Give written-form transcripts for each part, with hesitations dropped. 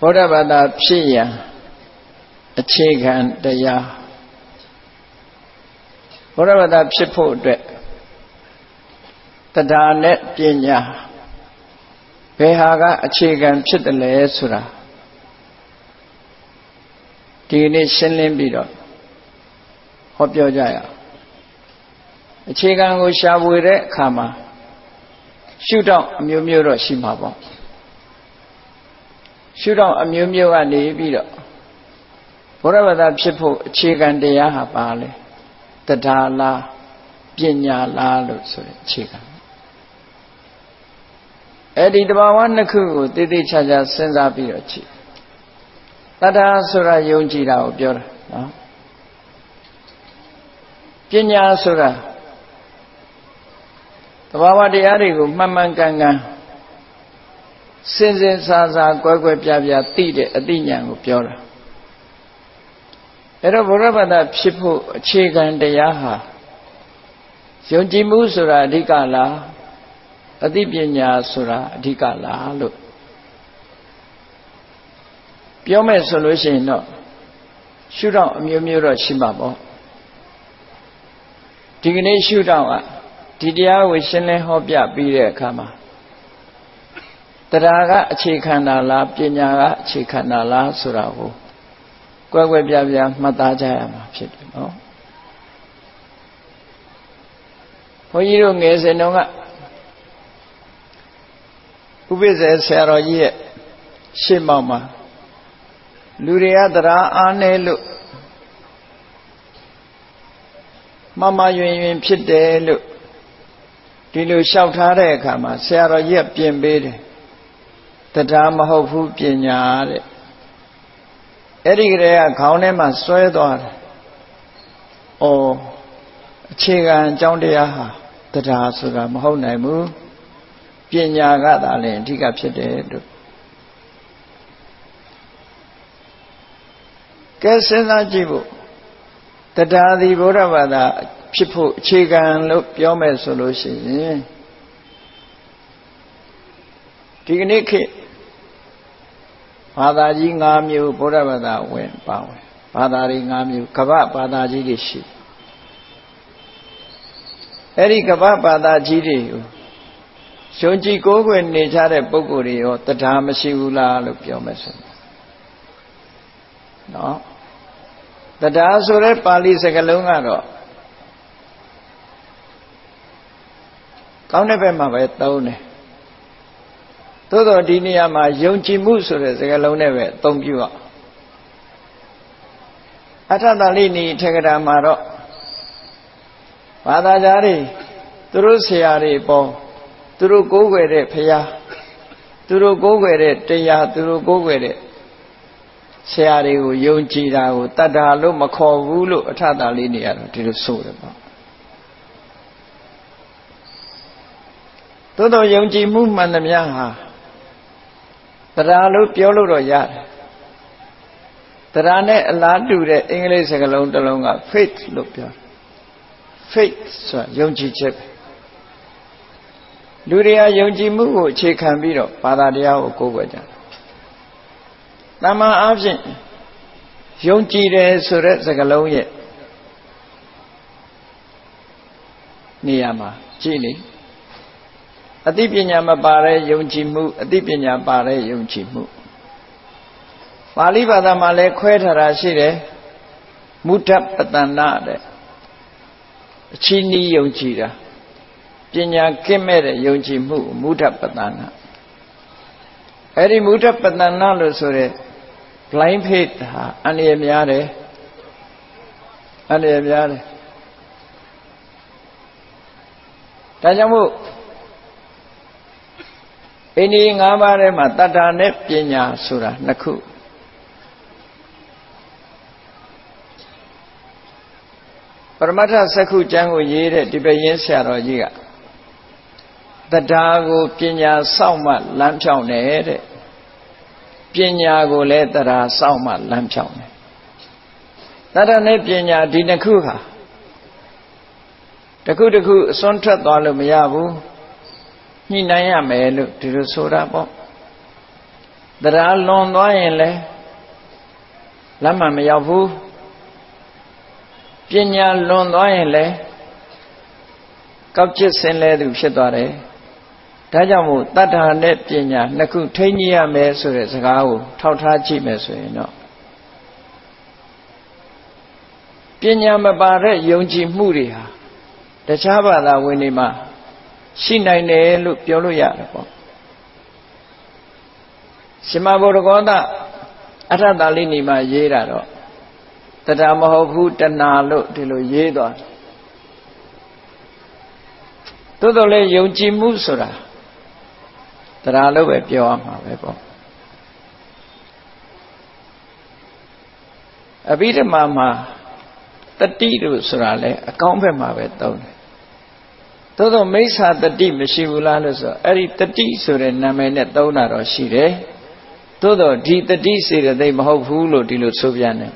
ဗုဒ္ဓဘာသာဖြစ်ရန်အခြေခံတရားဗုဒ္ဓဘာသာဖြစ်ဖို့အတွက်တရားနဲ့ပညာဘယ်ဟာကအခြေခံဖြစ်တယ်လဲဆိုတာဒီနေ့ရှင်းလင်းပြီးတော့ဟောပြောကြရအောင်အခြေခံကိုရှာဖွေတဲ့အခါမှာရှုထောင့်အမျိုးမျိုးတော့ရှိမှာပေါ့ရှုထောင့်အမျိုးမျိုးကနေပြီးတော့ဘုရားဘာသာဖြစ်ဖို့အခြေခံတရားဟာပါလဲတရားလားပညာလားလို့ဆိုတဲ့အခြေခံအဲ့ဒီတဘာဝနှစ်ခုကိုတည်တည်ချာချာစဉ်းစားပြီးတော့ကြည့်တရားဆိုတာယုံကြည်တာကိုပြောတာနော်ပညာဆိုတာတဘာဝတရားတွေကိုမှန်မှန်ကန်ကန်စဉ်စဉ်စားစားကွဲကွဲပြားပြားသိတဲ့အသိဉာဏ်ကိုပြောတာအဲ့တော့ဘုရားဘာသာဖြစ်ဖို့အခြေခံတရားဟာယုံကြည်မှုဆိုတာအဓိကလားအသိပညာဆိုတာအဓိကလားလို့ပြောမယ်ဆိုလို့ရှိရင်တော့ရှုထောင့်အမျိုးမျိုးတော့ရှိမှာပေါ့ဒီကနေ့ရှုထောင့်ကဒီတရားကိုရှင်းလင်းဟောပြပြီးတဲ့အခါမှာတရားကအခြေခံတာလားပညာကအခြေခံတာလားဆိုတာကိုကွဲကွဲပြားပြားမှတ်သားကြရမှာဖြစ်တယ်နော်ဘုန်းကြီးတို့ငယ်စဉ်တုန်းကဥပိ္ပဇေဆရာတော်ကြီးရဲ့ရှေ့မှောက်မှာလူတွေကတရားအားနည်းလို့မမယွင်ယွင်ဖြစ်တယ်လို့ဒီလိုလျှောက်ထားတဲ့အခါမှာဆရာတော်ကြီးကပြင်ပေးတယ်တရားမဟုတ်ဘူးပညာတဲ့အဲ့ဒီကလေးကခေါင်းထဲမှာစွဲသွားတယ်။အော်အခြေခံအကြောင်းတရားဟာတရားဆိုတာမဟုတ်နိုင်ဘူးပညာကသာလျှင်အဓိကဖြစ်တယ်လို့ကဲစဉ်းစားကြည့်ဖို့တရားသည်ဗုဒ္ဓဘာသာဖြစ်ဖို့အခြေခံလို့ပြောမယ်ဆိုလို့ရှိရင်ဒီကနေ့ခေတ်ဘာသာကြီး၅မျိုးဗုဒ္ဓဘာသာဝင်ပါဝင်ဘာသာတွေ၅မျိုးကမ္ဘာဘာသာကြီးတွေရှိအဲ့ဒီကမ္ဘာဘာသာကြီးတွေကိုယုံကြည်ကိုးကွယ်နေကြတဲ့ပုဂ္ဂိုလ်တွေရောတရားမရှိဘူးလားလို့ပြောမယ်ဆိုနော်တရားဆိုတဲ့ပါဠိစကားလုံးကတော့ကောင်းတဲ့ဘက်မှာပဲသုံးတယ်သို့တော့ဒီနေရာမှာယုံကြည်မှုဆိုတဲ့စကားလုံးနဲ့ပဲအသုံးပြုရအထတလိနီထေကရာမှာတော့ဘာသာကြားတွေသူတို့ဆရာတွေပေါ်သူတို့ကိုးကွယ်တဲ့ဘုရားသူတို့ကိုးကွယ်တဲ့တရားသူတို့ကိုးကွယ်တဲ့ဆရာတွေကိုယုံကြည်တာကိုတတ္တာလို့မခေါ်ဘူးလို့အထတလိနီကတော့ဒီလိုဆိုတယ်ပေါ့သို့တော့ယုံကြည်မှုမှန်သမျှဟာတရားလို့ပြောလို့တော့ရတယ်တရားနဲ့အလားတူတဲ့အင်္ဂလိပ်စကားလုံးတစ်လုံးက faith လို့ပြောတယ် faith ဆိုတာယုံကြည်ချက်ပဲလူတွေကယုံကြည်မှုကိုအခြေခံပြီးတော့ဘာသာတရားကိုကိုးကွယ်ကြတယ်တမန်အားဖြင့်ယုံကြည်တယ်ဆိုတဲ့စကားလုံးရဲ့နေရာမှာကြည့်လေအသိပညာမပါတဲ့ယုံကြည်မှုအသိပညာပါတဲ့ယုံကြည်မှုပါဠိဘာသာမှာလည်းခွဲထားတာရှိတယ်မုဒ္ဒပတ္တနာတဲ့အချီးနီးယုံကြည်တာပညာကင်းမဲ့တဲ့ယုံကြည်မှုမုဒ္ဒပတ္တနာအဲ့ဒီမုဒ္ဒပတ္တနာလို့ဆိုတဲ့ blind faith ဟာအန္တရာယ်များတယ်အန္တရာယ်များတယ်ဒါကြောင့်မို့အိန္ဒိယ၅ပါးထဲမှာတတ္တာနဲ့ပညာဆိုတာနှစ်ခုပရမတ္ထစက္ခုကျမ်းကိုရေးတဲ့ဒီပယင်းဆရာတော်ကြီးကတရားကိုပညာစောင့်မှလမ်းဖြောင်းတယ်တဲ့ပညာကိုလည်းတရားစောင့်မှလမ်းဖြောင်းတယ်တတ္တာနဲ့ပညာဒီနှစ်ခုဟာတစ်ခုတစ်ခုအစွန်းထွက်သွားလို့မရဘူးညှိနှိုင်းရမယ်လို့ဒီလိုဆိုတာပေါ့တရားလွန်သွားရင်လည်းလမ်းမှမရောက်ဘူးပညာလွန်သွားရင်လည်းကောက်ကျစ်ဆင်းလဲသူဖြစ်သွားတယ်ဒါကြောင့်မို့တတ္ထာနဲ့ပညာနှစ်ခုထိန်းကြီးရမယ်ဆိုတဲ့စကားကိုထောက်ထားကြည့်မယ်ဆိုရင်တော့ပညာမပါတဲ့ယုံကြည်မှုတွေဟာတခြားဘာသာဝင်တွေမှာရှိနိုင်တယ်လို့ပြောလို့ရတယ်ပေါ့ရှင်မဗုဒ္ဓဂေါသအထတာလိနီမှာရေးတာတော့တရားမဟုတ်ဘူးတဏှာလို့ဒီလိုရေးသွားသို့တော်လည်းယုံကြည်မှုဆိုတာတရားလို့ပဲပြောရမှာပဲပေါ့အဘိဓမ္မာမှာတတိလို့ဆိုတာလဲအကောင်းဘက်မှာပဲသုံးတယ်သို့တော်မိစ္ဆာတတိမရှိဘူးလားလို့ဆိုအဲ့ဒီတတိဆိုတဲ့နာမည်နဲ့သုံးတာတော့ရှိတယ်သို့တော်ဒီတတိစေတသိက်မဟုတ်ဘူးလို့ဒီလိုဆိုပြန်တယ်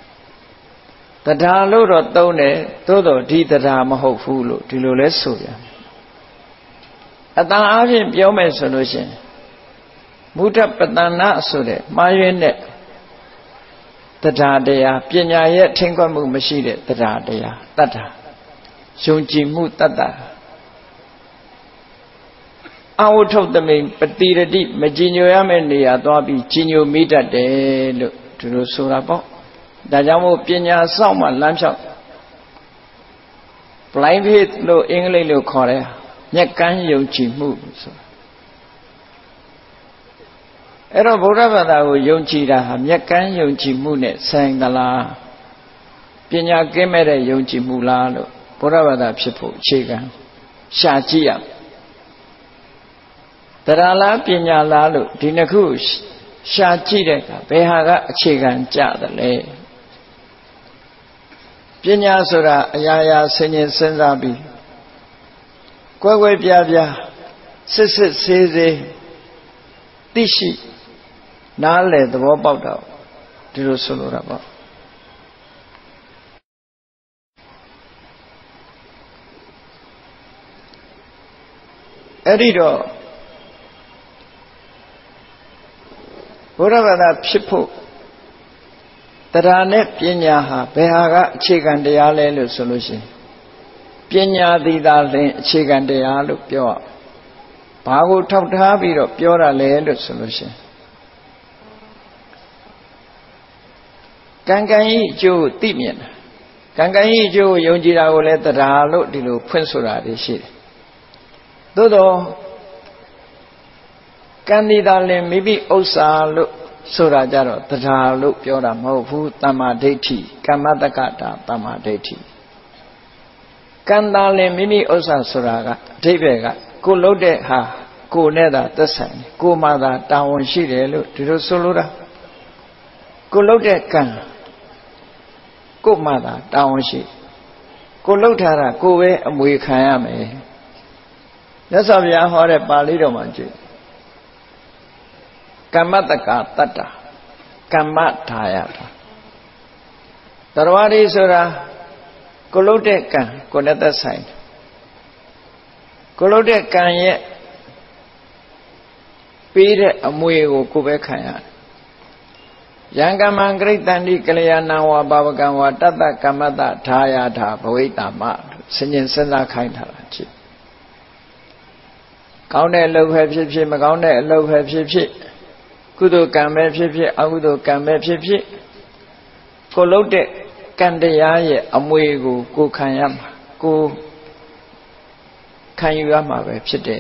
တရားလို့တော့သုံးတယ်သို့တော်ဒီတရားမဟုတ်ဘူးလို့ဒီလိုလဲဆိုပြန်တယ်အတန်အားဖြင့်ပြောမယ်ဆိုလို့ရှိရင်မုဒ္ဒပတ္တနာဆိုတဲ့မှားယွင်းတဲ့တရားတရားပညာရဲ့ထိန်းကွပ်မှုမရှိတဲ့တရားတရားတတ္တာယုံကြည်မှုတတ္တာအဝုထုတမိန်ပတိရတိမကြည်ညိုရမယ့်နေရာသွားပြီးကြည်ညိုမိတတ်တယ်လို့ဒီလိုဆိုတာပေါ့ဒါကြောင့်မို့ပညာစောင့်မှလမ်းလျှောက် blind faith လို့အင်္ဂလိပ်လိုခေါ်တယ်မျက်ကန်းယုံကြည်မှုဆိုတာအဲ့တော့ဗုဒ္ဓဘာသာကိုယုံကြည်တာဟာမျက်ကန်းယုံကြည်မှုနဲ့ဆိုင်သလားပညာကင်းမဲ့တဲ့ယုံကြည်မှုလားလို့ဗုဒ္ဓဘာသာဖြစ်ဖို့အခြေခံရှာကြည့်ရတရားလားပညာလားလို့ဒီနှစ်ခုရှာကြည့်တဲ့အခါဘယ်ဟာကအခြေခံကြတယ်လဲပညာဆိုတာအရာရာဆင်ခြင်စဉ်းစားပြီးကွဲကွဲပြားပြားစစ်စစ်ဆေးဆေးသိရှိနားလည်သဘောပေါက်တော့ဒီလိုဆိုလိုတာပေါ့အဲ့ဒီတော့ဘုရားဘာသာဖြစ်ဖို့တရားနဲ့ပညာဟာဘယ်ဟာကအခြေခံတရားလဲလို့ဆိုလို့ရှိရင်ပညာသည်သာလျှင်အခြေခံတရားလို့ပြောရဘာကိုထောက်ထားပြီးတော့ပြောတာလဲလို့ဆိုလို့ရှိရင်ကံကံဤအကျိုးသိမြင်တာကံကံဤအကျိုးကိုယုံကြည်တာကိုလည်းတရားလို့ဒီလိုဖွင့်ဆိုတာတွေရှိတယ်သို့တော့ကံဒီသာလင်မိမိဥစ္စာလို့ဆိုတာကြတော့တရားလို့ပြောတာမဟုတ်ဘူးတမ္မာဒိဋ္ဌိကမ္မတက္ကတာတမ္မာဒိဋ္ဌိကံသာလင်မိမိဥစ္စာဆိုတာကအဓိပ္ပာယ်ကကိုလှုပ်တဲ့ဟာကိုနဲ့သာသက်ဆိုင်တယ်ကိုမှသာတာဝန်ရှိတယ်လို့ဒီလိုဆိုလိုတာကိုလှုပ်တဲ့ကံကိုမှသာတာဝန်ရှိကိုလှုပ်ထားတာကိုပဲအမွေခံရမယ်မြတ်စွာဘုရားဟောတဲ့ပါဠိတော်မှာကြည့်ကမ္မတက္ကတတ္တကမ္မထာယတာတရားတွေဆိုတာကိုလှုပ်တဲ့ကံကိုနဲ့သက်ဆိုင်တယ်ကိုလှုပ်တဲ့ကံရဲ့ပေးတဲ့အမွေကိုကိုပဲခံရတယ်ယံကမ္မံဂရိတန္တိကလျာဏဝါဘာဝကံဝါတတ္တကမ္မတထာယတာဘဝိတ္တမဆင်ញင်စဉ်းစားခိုင်းထားတာကြည့်ကောင်းတဲ့အလုပ်ပဲဖြစ်ဖြစ်မကောင်းတဲ့အလုပ်ပဲဖြစ်ဖြစ်ကုသိုလ်ကံပဲဖြစ်ဖြစ်အကုသိုလ်ကံပဲဖြစ်ဖြစ်ကိုလုပ်တဲ့ကံတရားရဲ့အမွေကိုကိုခံရမှာကိုခံယူရမှာပဲဖြစ်တယ်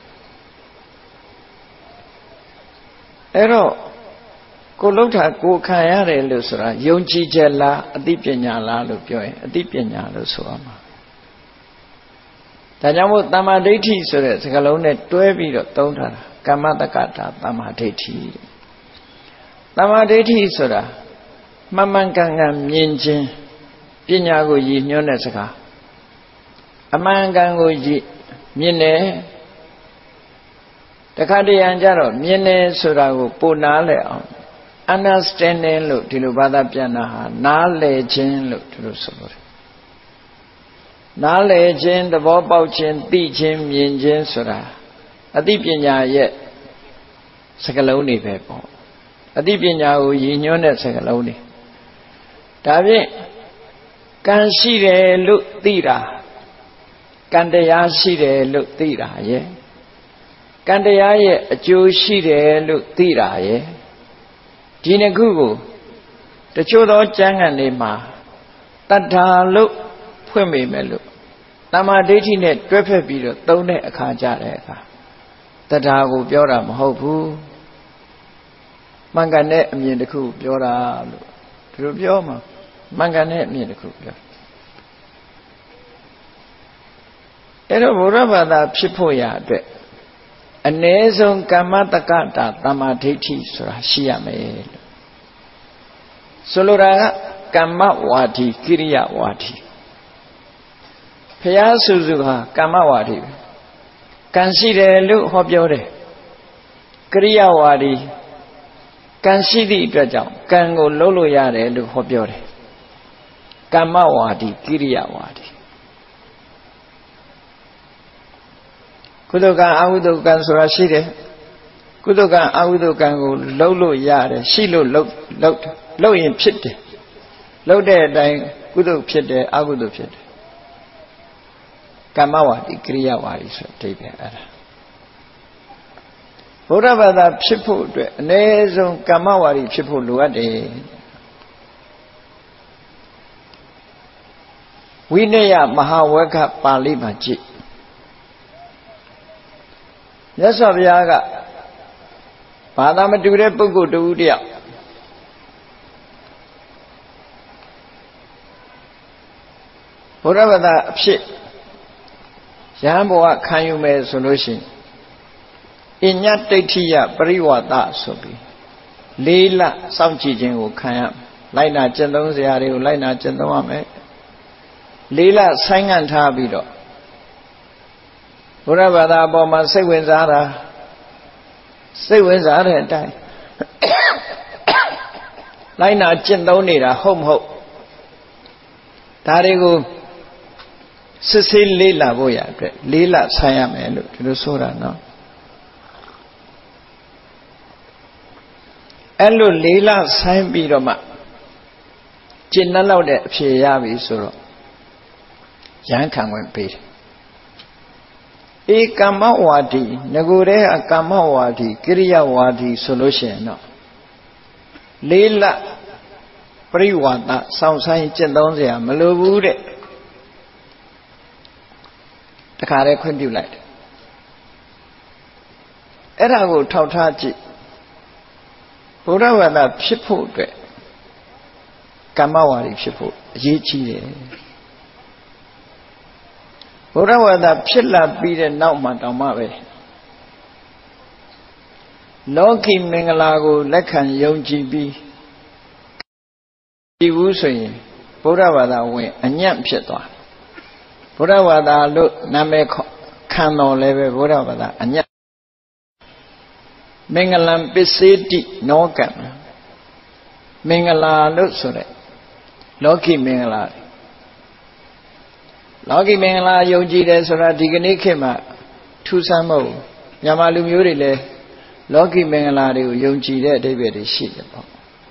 အဲ့တော့ကိုလှုပ်တာကိုခံရတယ်လို့ဆိုတာယုံကြည်ချက်လားအသိပညာလားလို့ပြောရင်အသိပညာလို့ဆိုရမှာဒါကြောင့်မို့တမ္မာဒိဋ္ဌိဆိုတဲ့စကားလုံးနဲ့တွဲပြီးတော့သုံးထားတာကမ္မတက္ကတာတမ္မာဒိဋ္ဌိတမ္မာဒိဋ္ဌိဆိုတာမှန်မှန်ကန်ကန်မြင်ခြင်းပညာကိုရည်ညွှန်းတဲ့စကားအမှန်ကန်ကိုမြင်တယ်တခါတရံကြတော့မြင်တယ်ဆိုတာကိုပိုနားလည်အောင် understanding လို့ဒီလိုဘာသာပြန်တာဟာနားလည်ခြင်းလို့ဒီလိုဆိုလို့နားလည်ခြင်းသဘောပေါက်ခြင်းသိခြင်းမြင်ခြင်းဆိုတာအသိပညာရဲ့စကားလုံးတွေပဲပေါ့အသိပညာကိုရည်ညွှန်းတဲ့စကားလုံးတွေဒါဖြင့်ကံရှိတယ်လို့သိတာကံတရားရှိတယ်လို့သိတာရဲ့ကံတရားရဲ့အကျိုးရှိတယ်လို့သိတာရဲ့ဒီနှစ်ခုကိုတချို့သောကျမ်းဂန်တွေမှာတတ္ထာလို့ဖွင့်မိမယ်လို့တမာဒိဋ္ဌိနဲ့တွဲဖက်ပြီးတော့သုံးတဲ့အခါကြတဲ့အခါတတ္ထာကိုပြောတာမဟုတ်ဘူးမှန်ကန်တဲ့အမြင်တစ်ခုပြောတာလို့ဒီလိုပြောမှာမှန်ကန်တဲ့အမြင်တစ်ခုပြောအဲ့တော့ဘုရားဘာသာဖြစ်ဖို့ရအတွက်အ ਨੇ ဆုံးကမ္မတက္ကတာတမာဒိဋ္ဌိဆိုတာရှိရမယ်လို့ဆိုလိုတာကကမ္မဝါဒီကိရိယဝါဒီဘုရားစုစုဟာကမ္မဝါဒီပဲကံရှိတယ်လို့ဟောပြောတယ်ကိရိယဝါဒီကံရှိသည့်အတွက်ကြောင့်ကံကိုလုပ်လို့ရတယ်လို့ဟောပြောတယ်ကမ္မဝါဒီကိရိယဝါဒီကုသိုလ်ကံအကုသိုလ်ကံဆိုတာရှိတယ်ကုသိုလ်ကံအကုသိုလ်ကံကိုလုပ်လို့ရတယ်ရှိလို့လုပ်ရင်ဖြစ်တယ်လုပ်တဲ့အတိုင်းကုသိုလ်ဖြစ်တယ်အကုသိုလ်ဖြစ်တယ်ကမ္မဝါဒီကိရိယဝါဒီဆိုတဲ့အဓိပ္ပာယ်အဲ့ဒါဘုရားဘာသာဖြစ်ဖို့အတွက်အ ਨੇ ဆုံးကမ္မဝါဒီဖြစ်ဖို့လိုအပ်တယ်ဝိနည်းမဟာဝဂ္ဂပါဠိမှာကြည့်မြတ်စွာဘုရားကဘာသာမတူတဲ့ပုဂ္ဂိုလ်တူတယောက်ဘုရားဘာသာအဖြစ်ယဟန်ဘဝခံယူမယ်ဆိုလို့ရှိရင်အညတ္တိဋ္ဌိယပရိဝါဒဆိုပြီး၄လစောင့်ကြည့်ခြင်းကိုခံရလိုက်နာကျင့်သုံးစရာတွေကိုလိုက်နာကျင့်သုံးရမယ်၄လဆိုင်းငံ့ထားပြီးတော့ဘုရားဘာသာအပေါ်မှာစိတ်ဝင်စားတာစိတ်ဝင်စားတဲ့အတိုင်းလိုက်နာကျင့်သုံးနေတာဟုတ်မဟုတ်ဒါတွေကိုစစ်ဆေးလေ့လာဖို့ရအတွက်၄လဆိုင်းရမယ်လို့ဒီလိုဆိုတာနော်အဲ့လို၄လဆိုင်းပြီးတော့မှကျင့်နှက်လောက်တဲ့အဖြေရပြီဆိုတော့ရဟန်းခံဝင်ပေးတယ်ဧကမ္မဝါဒီငကိုယ်တည်းအကမ္မဝါဒီကိရိယဝါဒီဆိုလို့ရှိရင်တော့၄လပရိဝါဒစောင့်ဆိုင်ကျင့်သုံးစရာမလိုဘူးတဲ့တခါတည်းခွင့်ပြုလိုက်တယ်အဲ့ဒါကိုထောက်ထားကြည့်ဘုရားဘာသာဖြစ်ဖို့အတွက်ကမ္မဝါဒီဖြစ်ဖို့အရေးကြီးတယ်ဘုရားဘာသာဖြစ်လာပြီးတဲ့နောက်မှတောင်မှပဲလောကီမင်္ဂလာကိုလက်ခံယုံကြည်ပြီးဒီဘူးဆိုရင်ဘုရားဘာသာဝင်အညံ့ဖြစ်သွားဘုရားဘာသာလို့နာမည်ခံတော်လည်းပဲဘုရားဘာသာအညံ့မင်္ဂလံပစ္စေတိနောကံမင်္ဂလာလို့ဆိုတဲ့လောကီမင်္ဂလာလောကီမင်္ဂလာယုံကြည်တယ်ဆိုတာဒီကနေ့ခေတ်မှာထူးဆန်းမဟုတ်ဘူးမြန်မာလူမျိုးတွေလည်းလောကီမင်္ဂလာတွေကိုယုံကြည်တဲ့အဓိပ္ပာယ်တွေရှိတယ်ပေါ့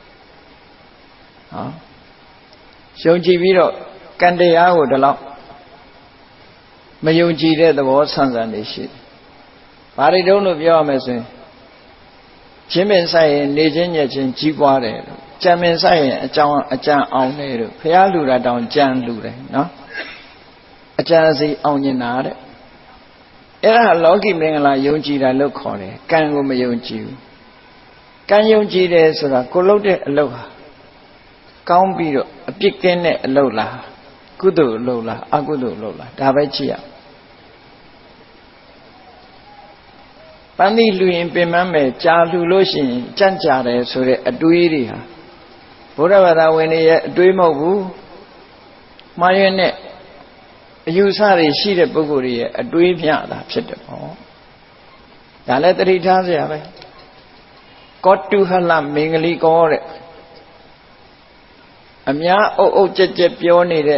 ယုံကြည်ပြီးတော့ကံတရားကိုဒီလောက်မယုံကြည်တဲ့သဘောဆန်းဆန်းနေရှိတယ်ဘာတွေတုံးလို့ပြောရမယ်ဆိုရင်ချင်းပင်ဆိုင်ရင်နေချင်းညက်ချင်းကြီးပွားတယ်လို့ကြံပင်ဆိုင်ရင်အကြံအောင်တယ်လို့ဖျားလူတာတောင်ကြံလူတယ်နော်အကြံစီအောင်ကျင်တာတဲ့အဲ့ဒါလောကီမင်္ဂလာယုံကြည်တာလို့ခေါ်တယ်ကံကိုမယုံကြည်ဘူးကံယုံကြည်တယ်ဆိုတာကိုလုပ်တဲ့အလုပ်ဟာကောင်းပြီးတော့အပြစ်ကင်းတဲ့အလုပ်လားကုသိုလ်အလုပ်လားအကုသိုလ်အလုပ်လားဒါပဲကြည့်ရပန်းသီလူရင်ပင်မမယ်ကြာလူလို့ရှိရင်ကြံ့ကြာတယ်ဆိုတဲ့အတွေးတွေဟာဘုရားဘာသာဝင်တွေရဲ့အတွေးမဟုတ်ဘူးမှားရတဲ့အယူဆတွေရှိတဲ့ပုဂ္ဂိုလ်တွေရဲ့အတွေးမျှတာဖြစ်တယ်ပေါ့ဒါလည်းသတိထားစရာပဲကောတုဟလမင်္ဂလိကောတဲ့အများအုပ်ကြက်ကြက်ပြောနေတဲ့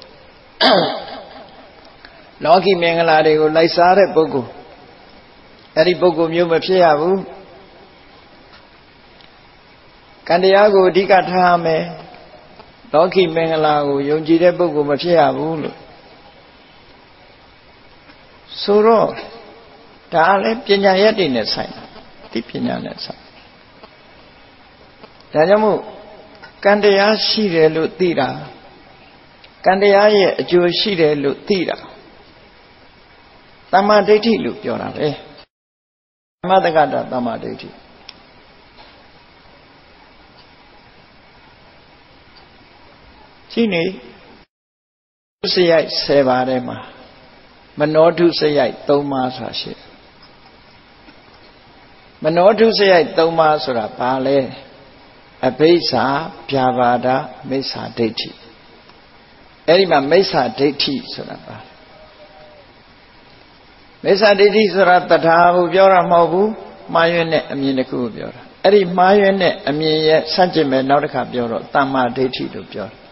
လောကီမင်္ဂလာတွေကိုလိုက်စားတဲ့ပုဂ္ဂိုလ်အဲ့ဒီပုဂ္ဂိုလ်မျိုးမဖြစ်ရဘူးကံတရားကိုအဓိကထားမယ်လောကီမင်္ဂလာကိုယုံကြည်တဲ့ပုဂ္ဂိုလ်မဖြစ်ရဘူးလို့ဆိုတော့ဒါလည်းပညာရက်တွေနဲ့ဆိုင်တာဒီပညာနဲ့ဆိုင်ဒါကြောင့်မို့ကံတရားရှိတယ်လို့သိတာကံတရားရဲ့အကျိုးရှိတယ်လို့သိတာသမ္မာဒိဋ္ဌိလို့ပြောတာပဲသမတက္ကတာသမ္မာဒိဋ္ဌိရှိနေစရိုက်10ပါးထဲမှာမနောထုစရိုက်3ပါးဆိုတာရှိတယ်မနောထုစရိုက်3ပါးဆိုတာဘာလဲအဘိဓါဗျာပါဒမိစ္ဆာဒိဋ္ဌိအဲ့ဒီမှာမိစ္ဆာဒိဋ္ဌိဆိုတာပါမိစ္ဆာဒိဋ္ဌိဆိုတာတထာကိုပြောတာမဟုတ်ဘူးမှားယွင်းတဲ့အမြင်တစ်ခုကိုပြောတာအဲ့ဒီမှားယွင်းတဲ့အမြင်ရဲ့ဆန့်ကျင်မဲ့နောက်တစ်ခါပြောတော့တမ္မာဒိဋ္ဌိလို့ပြောတယ်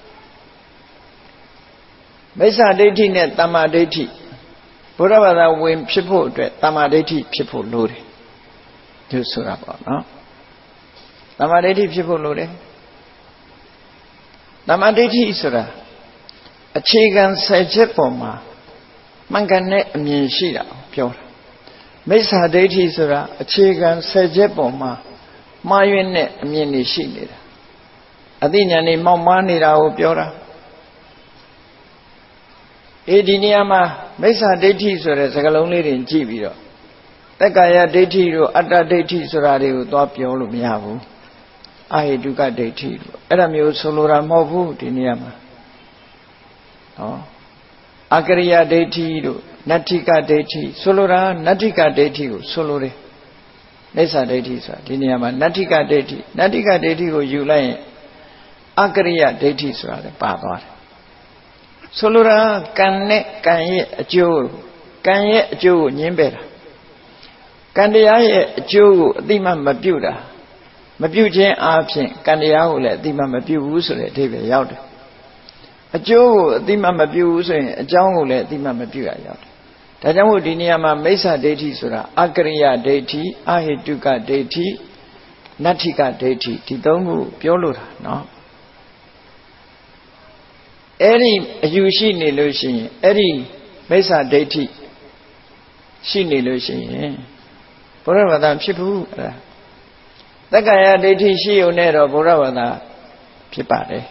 မိစ္ဆာဒိဋ္ဌိနဲ့တမ္မာဒိဋ္ဌိဘုရားဘာသာဝင်ဖြစ်ဖို့အတွက်တမ္မာဒိဋ္ဌိဖြစ်ဖို့လိုတယ်သူဆိုတာပေါ့နော်တမ္မာဒိဋ္ဌိဖြစ်ဖို့လိုတယ်တမ္မာဒိဋ္ဌိဆိုတာအခြေခံ10ချက်ပေါ်မှာမှန်ကန်တဲ့အမြင်ရှိတာပြောတာမိစ္ဆာဒိဋ္ဌိဆိုတာအခြေခံ10ချက်ပေါ်မှာမှားယွင်းတဲ့အမြင်တွေရှိနေတာအသိဉာဏ်တွေမောက်မားနေတာကိုပြောတာဒီနေရာမှာမိစ္ဆာဒိဋ္ဌိဆိုတဲ့စကားလုံးလေးတွေကြည့်ပြီးတော့တက္ကာယဒိဋ္ဌိတို့အတ္တဒိဋ္ဌိဆိုတာတွေကိုသွားပြောလို့မရဘူးအဟိတုကဒိဋ္ဌိတို့အဲ့ဒါမျိုးဆိုလိုတာမဟုတ်ဘူးဒီနေရာမှာအကရိယဒိဋ္ဌိတို့နတ္ထိကဒိဋ္ဌိဆိုလိုတာနတ္ထိကဒိဋ္ဌိကိုဆိုလိုတယ်မိစ္ဆာဒိဋ္ဌိဆိုတာဒီနေရာမှာနတ္ထိကဒိဋ္ဌိနတ္ထိကဒိဋ္ဌိကိုယူလိုက်ရင်အကရိယဒိဋ္ဌိဆိုတာလည်းပါသွားတယ်ဆိုလိုတာကံနဲ့ကံရဲ့အကျိုးကိုညှင်းပယ်တာကံတရားရဲ့အကျိုးကိုအတိမမပြုတာမပြုခြင်းအပြင်ကံတရားကိုလည်းအတိမမပြုဘူးဆိုတဲ့အဓိပ္ပာယ်ရောက်တယ်အကျိုးကိုအတိမမပြုဘူးဆိုရင်အကြောင်းကိုလည်းအတိမမပြုရရောက်တယ်ဒါကြောင့်မို့ဒီနေရာမှာမိစ္ဆာဒိဋ္ဌိဆိုတာအကရိယဒိဋ္ဌိအဟိတုကဒိဋ္ဌိနတ္ထိကဒိဋ္ဌိဒီသုံးခုပြောလို့တာနော်အဲ့ဒီအယူရှိနေလို့ရှိရင်အဲ့ဒီမိစ္ဆာဒိဋ္ဌိရှိနေလို့ရှိရင်ဘုရားဘာသာဖြစ်ဘူးအဲ့ဒါတက္ကာယဒိဋ္ဌိရှိုံနဲ့တော့ဘုရားဘာသာဖြစ်ပါတယ်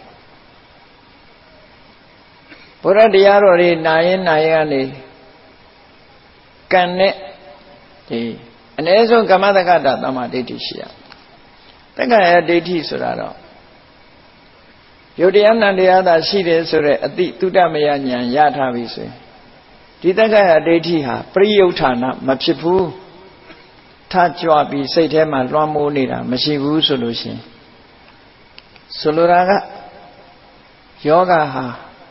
ဘုရားတရားတော်တွေနာရင်ကနေကံနဲ့ဒီအ ਨੇ ဆုံးကမ္မတက္ကတာသမ္မာဒိဋ္ဌိရှိရတက္ကာယဒိဋ္ဌိဆိုတာတော့ယုတ်တရားနံတရားသာရှိတယ်ဆိုတဲ့အတိတုတ္တမယဉာဏ်ရထားပြီဆိုရင်ဒီတက္ကရာဒိဋ္ဌိဟာပရိယုဌာဏမဖြစ်ဘူးထကြွပြီးစိတ်ထဲမှာလွှမ်းမိုးနေတာမရှိဘူးဆိုလို့ရှိရင်ဆိုလိုတာကယောဂဟာ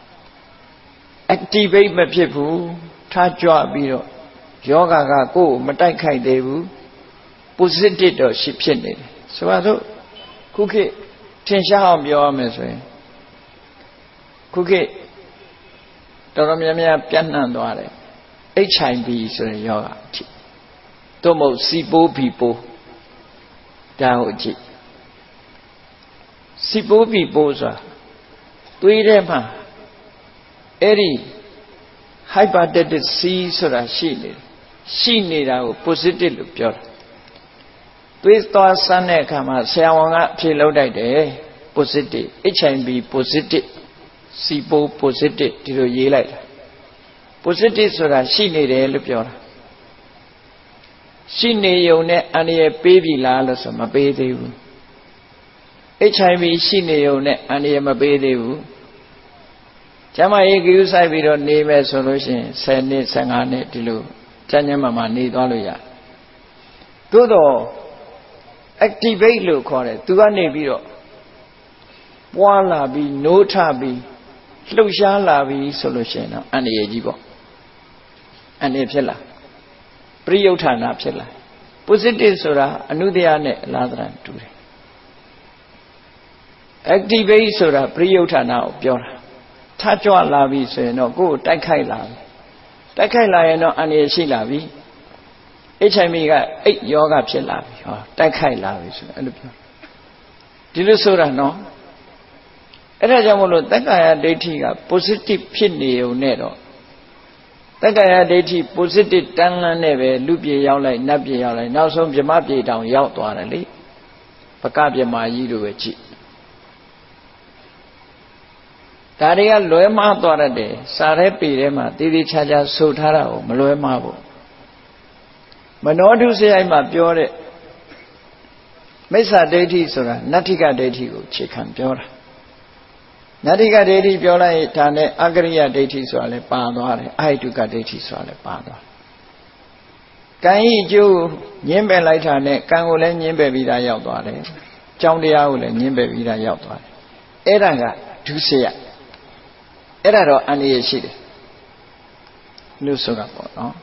activate မဖြစ်ဘူးထကြွပြီးတော့ယောဂကကိုယ်မတိုက်ခိုက်သေးဘူး positive တော့ရှိဖြစ်နေတယ်ဆိုတော့ခုခေတ်ထင်ရှားအောင်ပြောရမယ်ဆိုရင်ခုခေတ်တော်တော်များများပြန့်နှံ့သွားတယ် HIV ဆိုတဲ့ယောဂအထိသို့မဟုတ်စီပိုးဘီပိုးဒါဟုတ်ကြည့်စီပိုးဘီပိုးဆိုတာသွေးထဲမှာအဲ့ဒီ hepatitis C ဆိုတာရှိနေတာကို positive လို့ပြောတာသွေးသွားစမ်းတဲ့အခါမှာဆရာဝန်ကအဖြေလုပ်လိုက်တယ် positive HIV positive စီပိုး positive ဒီလိုရေးလိုက်တာ positive ဆိုတာရှိနေတယ်လို့ပြောတာရှိနေုံနဲ့အန္တရာယ်ပေးပြီလားလို့ဆိုမပေးသေးဘူး HIV ရှိနေုံနဲ့အန္တရာယ်မပေးသေးဘူးကျမရေးကိစ္စဆိုင်ပြီးတော့နေမယ်ဆိုလို့ရှိရင်10နှစ်15နှစ်ဒီလိုကျန်းကျန်းမာမာနေသွားလို့ရသို့တော့ activate လို့ခေါ်တယ်သူကနေပြီးတော့ပွားလာပြီးနိုးထပြီးလှုပ်ရှားလာပြီးဆိုလို့ရှိရင်တော့အန္တရာယ်ကြီးပေါ့အန္တရာယ်ဖြစ်လာပရိယုဌာဏဖြစ်လာ positive ဆိုတာအနုတ္တယနဲ့အလားတရတူတယ် activate ဆိုတာပရိယုဌာဏကိုပြောတာထကြွလာပြီဆိုရင်တော့ကိုယ်တိုက်ခိုက်လာပြီတိုက်ခိုက်လာရင်တော့အန္တရာယ်ရှိလာပြီ HIV ကအိတ်ယောဂဖြစ်လာပြီဟောတိုက်ခိုက်လာပြီဆိုအဲ့လိုပြောဒီလိုဆိုတာနော်အဲ့ဒါကြောင့်မလို့တက္ကာယဒိဋ္ဌိက positive ဖြစ်နေုံနဲ့တော့တက္ကာယဒိဋ္ဌိ positive တန်းလန်းနဲ့ပဲလူပြေရောက်လိုက်နတ်ပြေရောက်လိုက်နောက်ဆုံးဗြဟ္မပြေတောင်ရောက်သွားတယ်လေပကဗြဟ္မာကြီးတို့ပဲကြည့်ဒါတွေကလွဲမှားသွားတတ်တယ်စာရဲပေထဲမှာတည်တည်ချာချာဆိုထားတာကိုမလွဲမှားဘူးမနောဒုစရိုက်မှာပြောတဲ့မိစ္ဆာဒိဋ္ဌိဆိုတာနတ္ထိကဒိဋ္ဌိကိုခြေခံပြောတာနတ္ထိကဒိဋ္ဌိပြောလိုက်ဒါနဲ့အကရိယဒိဋ္ဌိဆိုတာလည်းပါသွားတယ်အဟိတုကဒိဋ္ဌိဆိုတာလည်းပါသွားကံဤအကျိုးညင်းပယ်လိုက်တာနဲ့ကံကိုလည်းညင်းပယ်ပြီးသားရောက်သွားတယ်ကြောင်းတရားကိုလည်းညင်းပယ်ပြီးသားရောက်သွားတယ်အဲ့ဒါကဒုစရိုက်အဲ့ဒါတော့အန္တရာယ်ရှိတယ်လို့ဆိုတာပေါ့နော်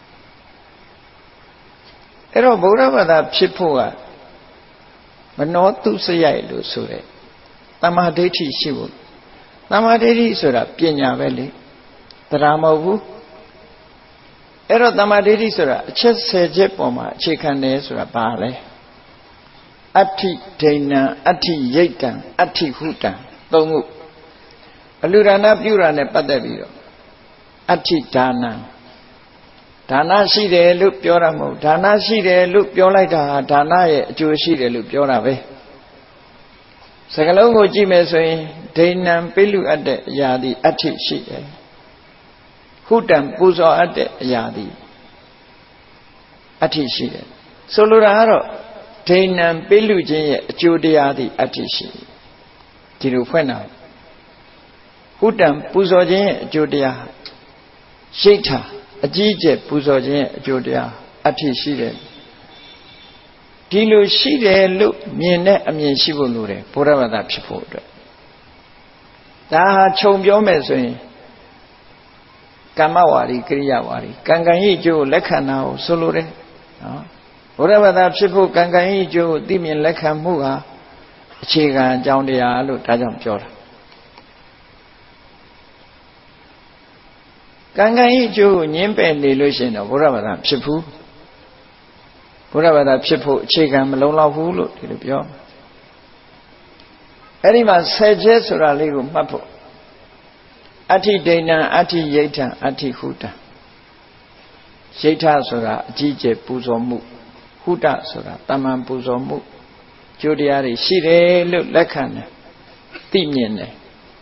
အဲ့တော့ဗုဒ္ဓဘာသာဖြစ်ဖို့ကမနောတုစရိုက်လို့ဆိုတဲ့တမ္မာဒိဋ္ဌိရှိဖို့တမ္မာဒိဋ္ဌိဆိုတာပညာပဲလေတရားမဟုတ်ဘူးအဲ့တော့တမ္မာဒိဋ္ဌိဆိုတာအချက်10ချက်ပေါ်မှာအခြေခံတယ်ဆိုတာဘာလဲအဋ္ဌိဒိဏံအဋ္ဌိယိတ္တံအဋ္ဌိဟုတံသုံးခုအလူဒါနပြုတာနဲ့ပတ်သက်ပြီးတော့အဋ္ဌိဒါနံဒါနရှိတယ်လို့ပြောတာမဟုတ်ဒါနရှိတယ်လို့ပြောလိုက်တာဟာဒါနရဲ့အကျိုးရှိတယ်လို့ပြောတာပဲစကားလုံးကိုကြည့်မယ်ဆိုရင်ဒိဏံပိလူအပ်တဲ့အရာသည်အဋ္ဌိရှိတယ်ဟုတံပူဇော်အပ်တဲ့အရာသည်အဋ္ဌိရှိတယ်ဆိုလိုတာကတော့ဒိဏံပိလူခြင်းရဲ့အကျိုးတရားသည်အဋ္ဌိရှိတယ်ဒီလိုဖွင့်တာဟုတံပူဇော်ခြင်းရဲ့အကျိုးတရားရှိဋ္ဌာအကြီးအကျယ်ပူဇော်ခြင်းရဲ့အကျိုးတရားအဋ္ဌိရှိတယ်ဒီလိုရှိတယ်လို့မြင်တဲ့အမြင်ရှိဖို့လိုတယ်ဘုရားဘာသာဖြစ်ဖို့အတွက်ဒါဟာခြုံပြောမယ်ဆိုရင်ကမ္မဝါဒီကရိယာဝါဒီကံကံဤအကျိုးလက်ခံတာကိုဆိုလိုတယ်နော်ဘုရားဘာသာဖြစ်ဖို့ကံကံဤအကျိုးကိုသိမြင်လက်ခံမှုဟာအခြေခံအကြောင်းတရားလို့ဒါကြောင့်ပြောတာကံကံဤအကျိုးကိုညင်းပယ်နေလို့ရှိရင်တော့ဘုရားဘာသာဖြစ်ဘူးဘုရားဘာသာဖြစ်ဖို့အခြေခံမလုံလောက်ဘူးလို့ဒီလိုပြောအဲ့ဒီမှာ10ချက်ဆိုတာလေးကိုမှတ်ဖို့အဋ္ဌိဒိဏံအဋ္ဌိယိဋ္ဌံအဋ္ဌိဟုတံယိဋ္ဌဆိုတာအကြီးကျယ်ပူဇော်မှုဟုတဆိုတာတမန်ပူဇော်မှုကျိုးတရားတွေရှိတယ်လို့လက်ခံတယ်သိမြင်တယ်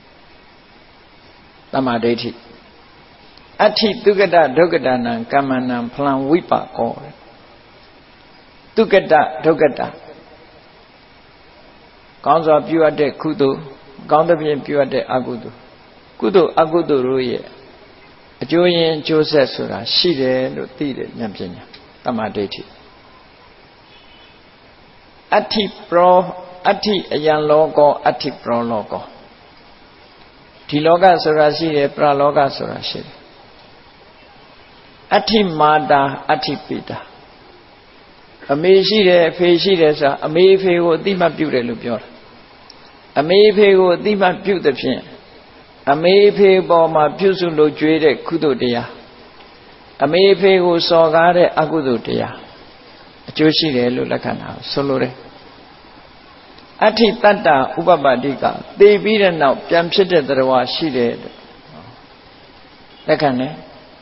တမ္မာဒိဋ္ဌိအဋ္ဌိသုက္ကတဒုက္ကတနံကမ္မနံဖလံဝိပါကောသုက္ကတဒုက္ကတကောင်းစွာပြုအပ်တဲ့ကုသိုလ်ကောင်းသဖြင့်ပြုအပ်တဲ့အကုသိုလ်ကုသိုလ်အကုသိုလ်တို့ရဲ့အကျိုးရင်းအကျိုးဆက်ဆိုတာရှိတယ်လို့သိတဲ့ဉာဏ်ပညာတမ္မာဒိဋ္ဌိအဋ္ဌိပရောအဋ္ဌိအယံလောကောအဋ္ဌိပရောလောကောဒီလောကဆိုတာရှိတယ်ပရလောကဆိုတာရှိတယ်အဋ္ဌိမာတာအဋ္ဌိပိတာအမေရှိတယ်အဖေရှိတယ်ဆိုတာအမေအဖေကိုအတိမတ်ပြုတယ်လို့ပြောတာအမေအဖေကိုအတိမတ်ပြုသဖြင့်အမေအဖေပေါ်မှာပြုစုလို့ကြွေးတဲ့ကုသိုလ်တရားအမေအဖေကိုစော်ကားတဲ့အကုသိုလ်တရားအကျိုးရှိတယ်လို့လက်ခံတာဆိုလိုတယ်အဋ္ဌိတတ္တဥပပတိကသိပြီးတဲ့နောက်ပြန်ဖြစ်တဲ့တရားရှိတယ်လို့လက်ခံတယ်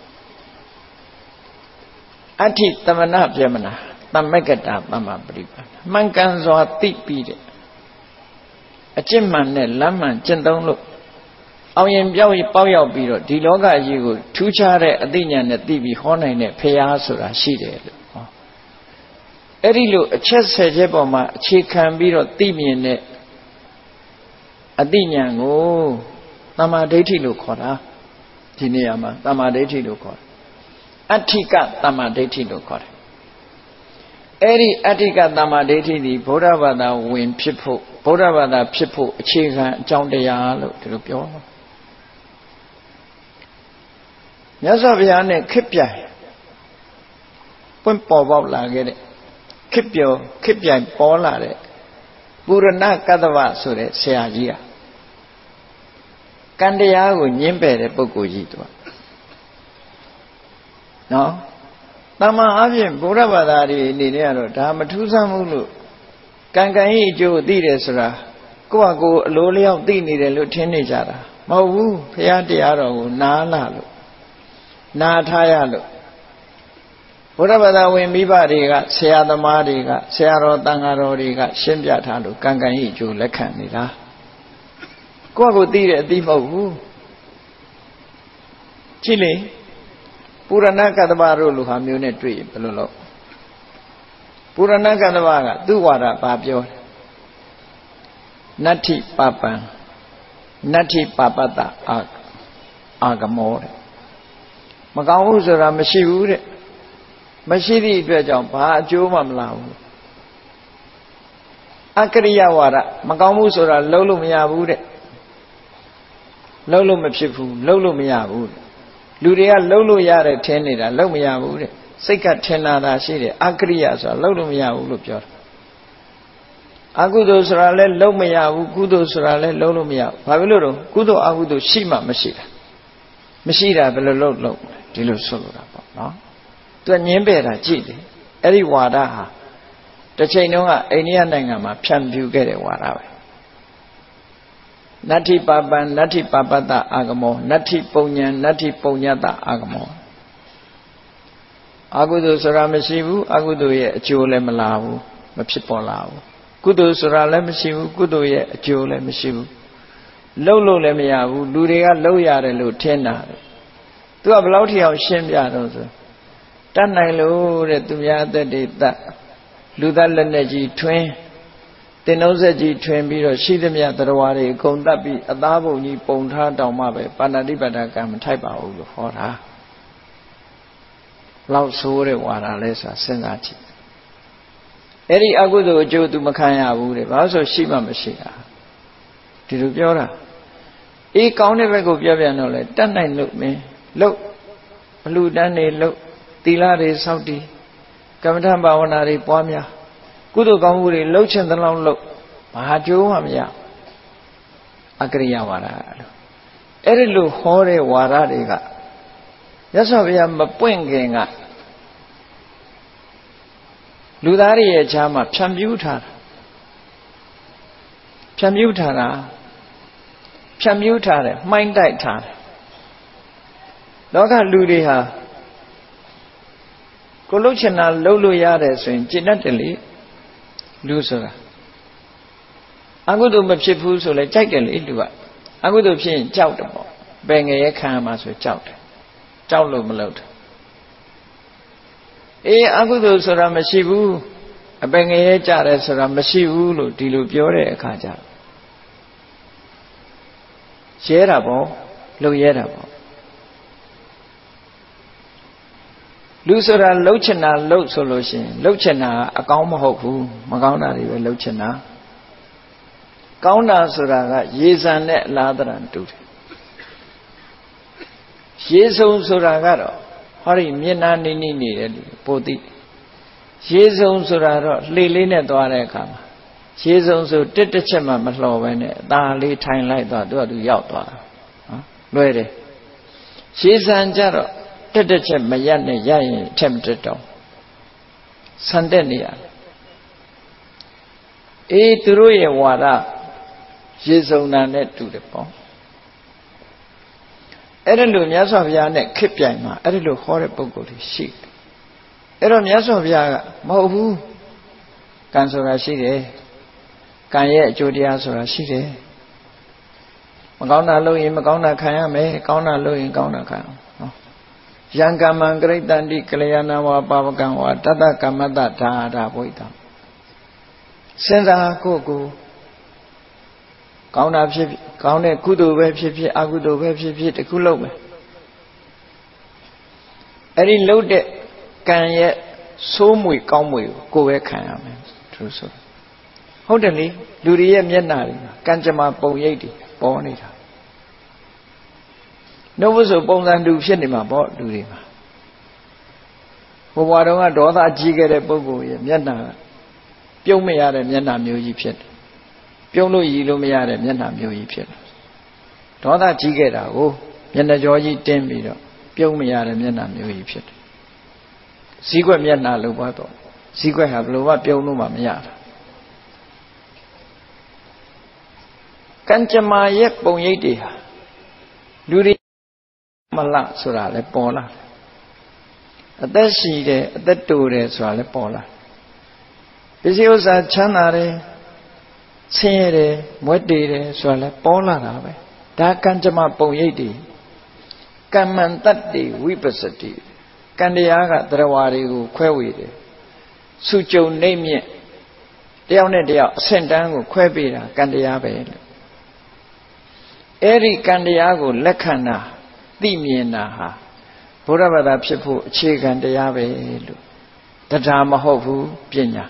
အဋ္ဌိသမဏဗျမနာသမက္ကတာသမ္မာပရိပါဒမှန်ကန်စွာသိပြီးတဲ့အကျင့်မှန်နဲ့လမ်းမှန်ကျင့်သုံးလို့အောင်ရင်ပေါက်ရောက်ပြီးတော့ဒီလောကကြီးကိုထူးခြားတဲ့အသိဉာဏ်နဲ့သိပြီးဟောနိုင်တဲ့ဖရာဆိုတာရှိတယ်လို့ဟောအဲ့ဒီလိုအချက်10ချက်ပေါ်မှာအခြေခံပြီးတော့သိမြင်တဲ့အသိဉာဏ်ကိုတမ္မာဒိဋ္ဌိလို့ခေါ်တာဒီနေရာမှာတမ္မာဒိဋ္ဌိလို့ခေါ်တယ်အဋ္ဌိကတမ္မာဒိဋ္ဌိလို့ခေါ်တယ်အဲ့ဒီအဋ္ဌိကတမ္မာဒိဋ္ဌိဒီဗုဒ္ဓဘာသာဝင်ဖြစ်ဖို့ဗုဒ္ဓဘာသာဖြစ်ဖို့အခြေခံအကြောင်းတရားလို့ဒီလိုပြောမြတ်စွာဘုရားနဲ့ခစ်ပြိုင်ပွင့်ပေါ်ပေါက်လာခဲ့တဲ့ခစ်ပြိုင်ပေါ်လာတဲ့ပုရဏကတ္တဝဆိုတဲ့ဆရာကြီးကံတရားကိုညှင်းပယ်တဲ့ပုဂ္ဂိုလ်ကြီးသူကနော်တမန်အပြင်ဘုရားဘာသာတွေအနေနဲ့ကတော့ဒါမထူးဆန်းဘူးလို့ကံကံဤအကျိုးသိတယ်ဆိုတာကိုယ့်ဟာကိုယ်အလိုလျောက်သိနေတယ်လို့ထင်နေကြတာမဟုတ်ဘူးဘုရားတရားတော်ကိုနားလာလို့နားထားရလို့ဘုရားဘာသာဝင်မိဘတွေကဆရာသမားတွေကဆရာတော်တန်ဃာတော်တွေကရှင်းပြထားလို့ကံကံဤအကျိုးလက်ခံနေတာကိုယ့်ဟာကိုယ်သိတဲ့အသိမဟုတ်ဘူးကြည့်လေပုရဏကတ္တဗတို့လူဟာမျိုးနဲ့တွေ့ရင်ဘယ်လိုလုပ်ပုရဏကတ္တဗကသူ့ဝါဒဘာပြောလဲနတ္ထိပပံနတ္ထိပပတ္တအာဂမောတဲ့မကောင်းဘူးဆိုတာမရှိဘူးတဲ့မရှိသည့်အတွက်ကြောင့်ဘာအကျိုးမှမလာဘူးအကရိယဝါဒမကောင်းဘူးဆိုတာလုံးလို့မရဘူးတဲ့လုံးလို့မဖြစ်ဘူးလုံးလို့မရဘူးလူတွေကလုံးလို့ရတယ်ထင်နေတာလုံးမရဘူးတဲ့စိတ်ကထင်လာတာရှိတယ်အကရိယဆိုတာလုံးလို့မရဘူးလို့ပြောတာအကုသိုလ်ဆိုတာလည်းလုံးမရဘူးကုသိုလ်ဆိုတာလည်းလုံးလို့မရဘူးဘာဖြစ်လို့တော့ကုသိုလ်အကုသိုလ်ရှိမှမရှိတာမရှိတာဘယ်လိုလုပ်ဒီလိုဆိုလိုတာပေါ့နော်သူကညင်းပယ်တာကြည့်တယ်အဲ့ဒီဝါဒဟာတစ်ချိန်တုန်းကအိန္ဒိယနိုင်ငံမှာဖြန့်ဖြူးခဲ့တဲ့ဝါဒပဲနတ္ထိပပံနတ္ထိပပတ္တအာဂမောနတ္ထိပုံညာနတ္ထိပုံညတအာဂမောအကုသိုလ်ဆိုတာမရှိဘူးအကုသိုလ်ရဲ့အကျိုးလည်းမလာဘူးမဖြစ်ပေါ်လာဘူးကုသိုလ်ဆိုတာလည်းမရှိဘူးကုသိုလ်ရဲ့အကျိုးလည်းမရှိဘူးလှုပ်လို့လည်းမရဘူးလူတွေကလှုပ်ရတယ်လို့ထင်တာသူကဘယ်လောက်ထိအောင်ရှင်းပြတော့ဆိုတတ်နိုင်လို့တဲ့သူများအသက်တွေတတ်လူသားလက်နဲ့ကြီးထွင်းတင်နှုံးဆက်ကြီးထွင်းပြီးတော့ရှိသမျှတရားဝါတွေအကုန်တတ်ပြီးအသားပုံကြီးပုံထားတောင်မှပဲပါဏာတိပါဒကံမထိုက်ပါဘူးလို့ဟောတာလောက်ဆိုးတဲ့ဝါဒလဲဆိုတာစဉ်းစားကြည့်အဲ့ဒီအကုသိုလ်အကျိုးသူမခံရဘူးတဲ့ဘာလို့ဆိုရှိမှမရှိတာဒီလိုပြောတာအေးကောင်းတဲ့ဘက်ကိုပြောပြန်တော့လေတတ်နိုင်လို့မင်းလို့ဘလူတန်းနေလို့သီလတွေစောင့်တည်ကမ္မထဘာဝနာတွေပွားများကုသိုလ်ကောင်းမှုတွေလှုပ်ချင်သလောက်လှုပ်ဘာကြိုးမှမရအကရိယဝါဒလို့အဲ့ဒီလိုဟောတဲ့ဝါဒတွေကမြတ်စွာဘုရားမပွင့်ခင်ကလူသားတွေရဲ့ခြားမှာဖြန့်ပြူးထားတာဖြန့်ပြူးထားတယ်မှိုင်းတိုက်ထားတယ်လောကလူတွေဟာကိုလှုပ်ချင်တာလှုပ်လို့ရတယ်ဆိုရင်ကျင့်တတ်တယ်လေလူဆိုတာအကုသိုလ်မဖြစ်ဘူးဆိုလဲကြိုက်တယ်လေလူကအကုသိုလ်ဖြစ်ရင်ကြောက်တယ်ပေါ့ပယ်ငယ်ရဲ့ခံရမှာဆိုကြောက်တယ်ကြောက်လို့မလုပ်တယ်အေးအကုသိုလ်ဆိုတာမရှိဘူးအပင်ငယ်ရဲ့ကြတယ်ဆိုတာမရှိဘူးလို့ဒီလိုပြောတဲ့အခါကျရဲတာပေါ့လှုပ်ရဲတာပေါ့လူဆိုတာလှုပ်ချင်တာလှုပ်ဆိုလို့ရှိရင်လှုပ်ချင်တာအကောင်းမဟုတ်ဘူးမကောင်းတာတွေပဲလှုပ်ချင်တာကောင်းတာဆိုတာကရေစံနဲ့အလားတရံတူတယ်ရေစုံဆိုတာကတော့ဟောဒီမျက်နှာနေနေတယ်ပိုသိရေစုံဆိုတာတော့လှေလေးနဲ့သွားတဲ့အခါမှာရေစုံဆိုတစ်ချက်မှမလှော်ပဲနဲ့အသာလေးထိုင်လိုက်သွားသူရောက်သွားတာနော်လွယ်တယ်ရေစံကြတော့တစ်ချက်မရက်နဲ့ရရင်ထက်မတက်တော့ဆန်တက်နေရတယ်အေးသူတို့ရဲ့ဝါဒရေစုံတာနဲ့တူတယ်ပေါ့အဲ့ဒါလို့မြတ်စွာဘုရားနဲ့ခစ်ပြိုင်မှာအဲ့ဒါလို့ဟောတဲ့ပုဂ္ဂိုလ်တွေရှိတယ်အဲ့တော့မြတ်စွာဘုရားကမဟုတ်ဘူးကံဆိုတာရှိတယ်ကံရဲ့အကျိုးတရားဆိုတာရှိတယ်မကောင်းတာလုပ်ရင်မကောင်းတာခံရမယ်ကောင်းတာလုပ်ရင်ကောင်းတာခံရနော်ယံကမ္မံကရိတန္တိကလျာဏဝါပါဝကံဝါတတ္တကမ္မတ္တဒါဘုဒ္ဓစဉ်းစားကိုကောင်းတာဖြစ်ကောင်းတဲ့ကုသိုလ်ပဲဖြစ်ဖြစ်အကုသိုလ်ပဲဖြစ်ဖြစ်တခုလုပ်မယ်အဲ့ဒီလုပ်တဲ့ကံရဲ့ဆိုးမွေကောင်းမွေကိုပဲခံရမယ်သူဆိုဟုတ်တယ်လေလူတွေရဲ့မျက်နှာတွေကံကြမ္မာပုံရိပ်တွေပေါ်နေတာနှုတ်ဝဆိုပုံစံတူဖြစ်နေမှာပေါ့လူတွေမှာဘဝတုန်းကဒေါသကြီးခဲ့တဲ့ပုဂ္ဂိုလ်ရဲ့မျက်နှာပြုံးမရတဲ့မျက်နှာမျိုးကြီးဖြစ်တယ်ပြုံးလို့ရည်လို့မရတဲ့မျက်နှာမျိုးကြီးဖြစ်တယ်ဒေါသကြီးခဲ့တာကိုမျက်နှာကြောကြီးတင်းပြီးတော့ပြုံးမရတဲ့မျက်နှာမျိုးကြီးဖြစ်တယ်ဇီးကွက်မျက်နှာလို့ပါတော့ဇီးကွက်ဟာဘယ်လိုမှပြုံးလို့မှမရတာံကြမ္မာရဲ့ပုံရိပ်တွေဟာလူတွေမလားဆိုတာလည်းပေါ်လာအသက်ရှိတယ်အသက်တိုတယ်ဆိုတာလည်းပေါ်လာပစ္စည်းဥစ္စာချမ်းသာတယ်ဆင်းရဲတယ်မွဲတေတယ်ဆိုတာလည်းပေါ်လာတာပဲဒါကံကြမ္မာပုံရိပ်တွေကမ္မံတတ္တိဝိပစ္စတိကံတရားကတရားဝါတွေကိုခွဲဝေတယ်စုကြုံနှိမ့်မြင့်တယောက်နဲ့တယောက်အဆင့်တန်းကိုခွဲပေးတာကံတရားပဲလို့အဲ့ဒီကံတရားကိုလက်ခံတာသိမြင်တာဟာဘုရားဘာသာဖြစ်ဖို့အခြေခံတရားပဲလို့တရားမဟုတ်ဘူးပညာ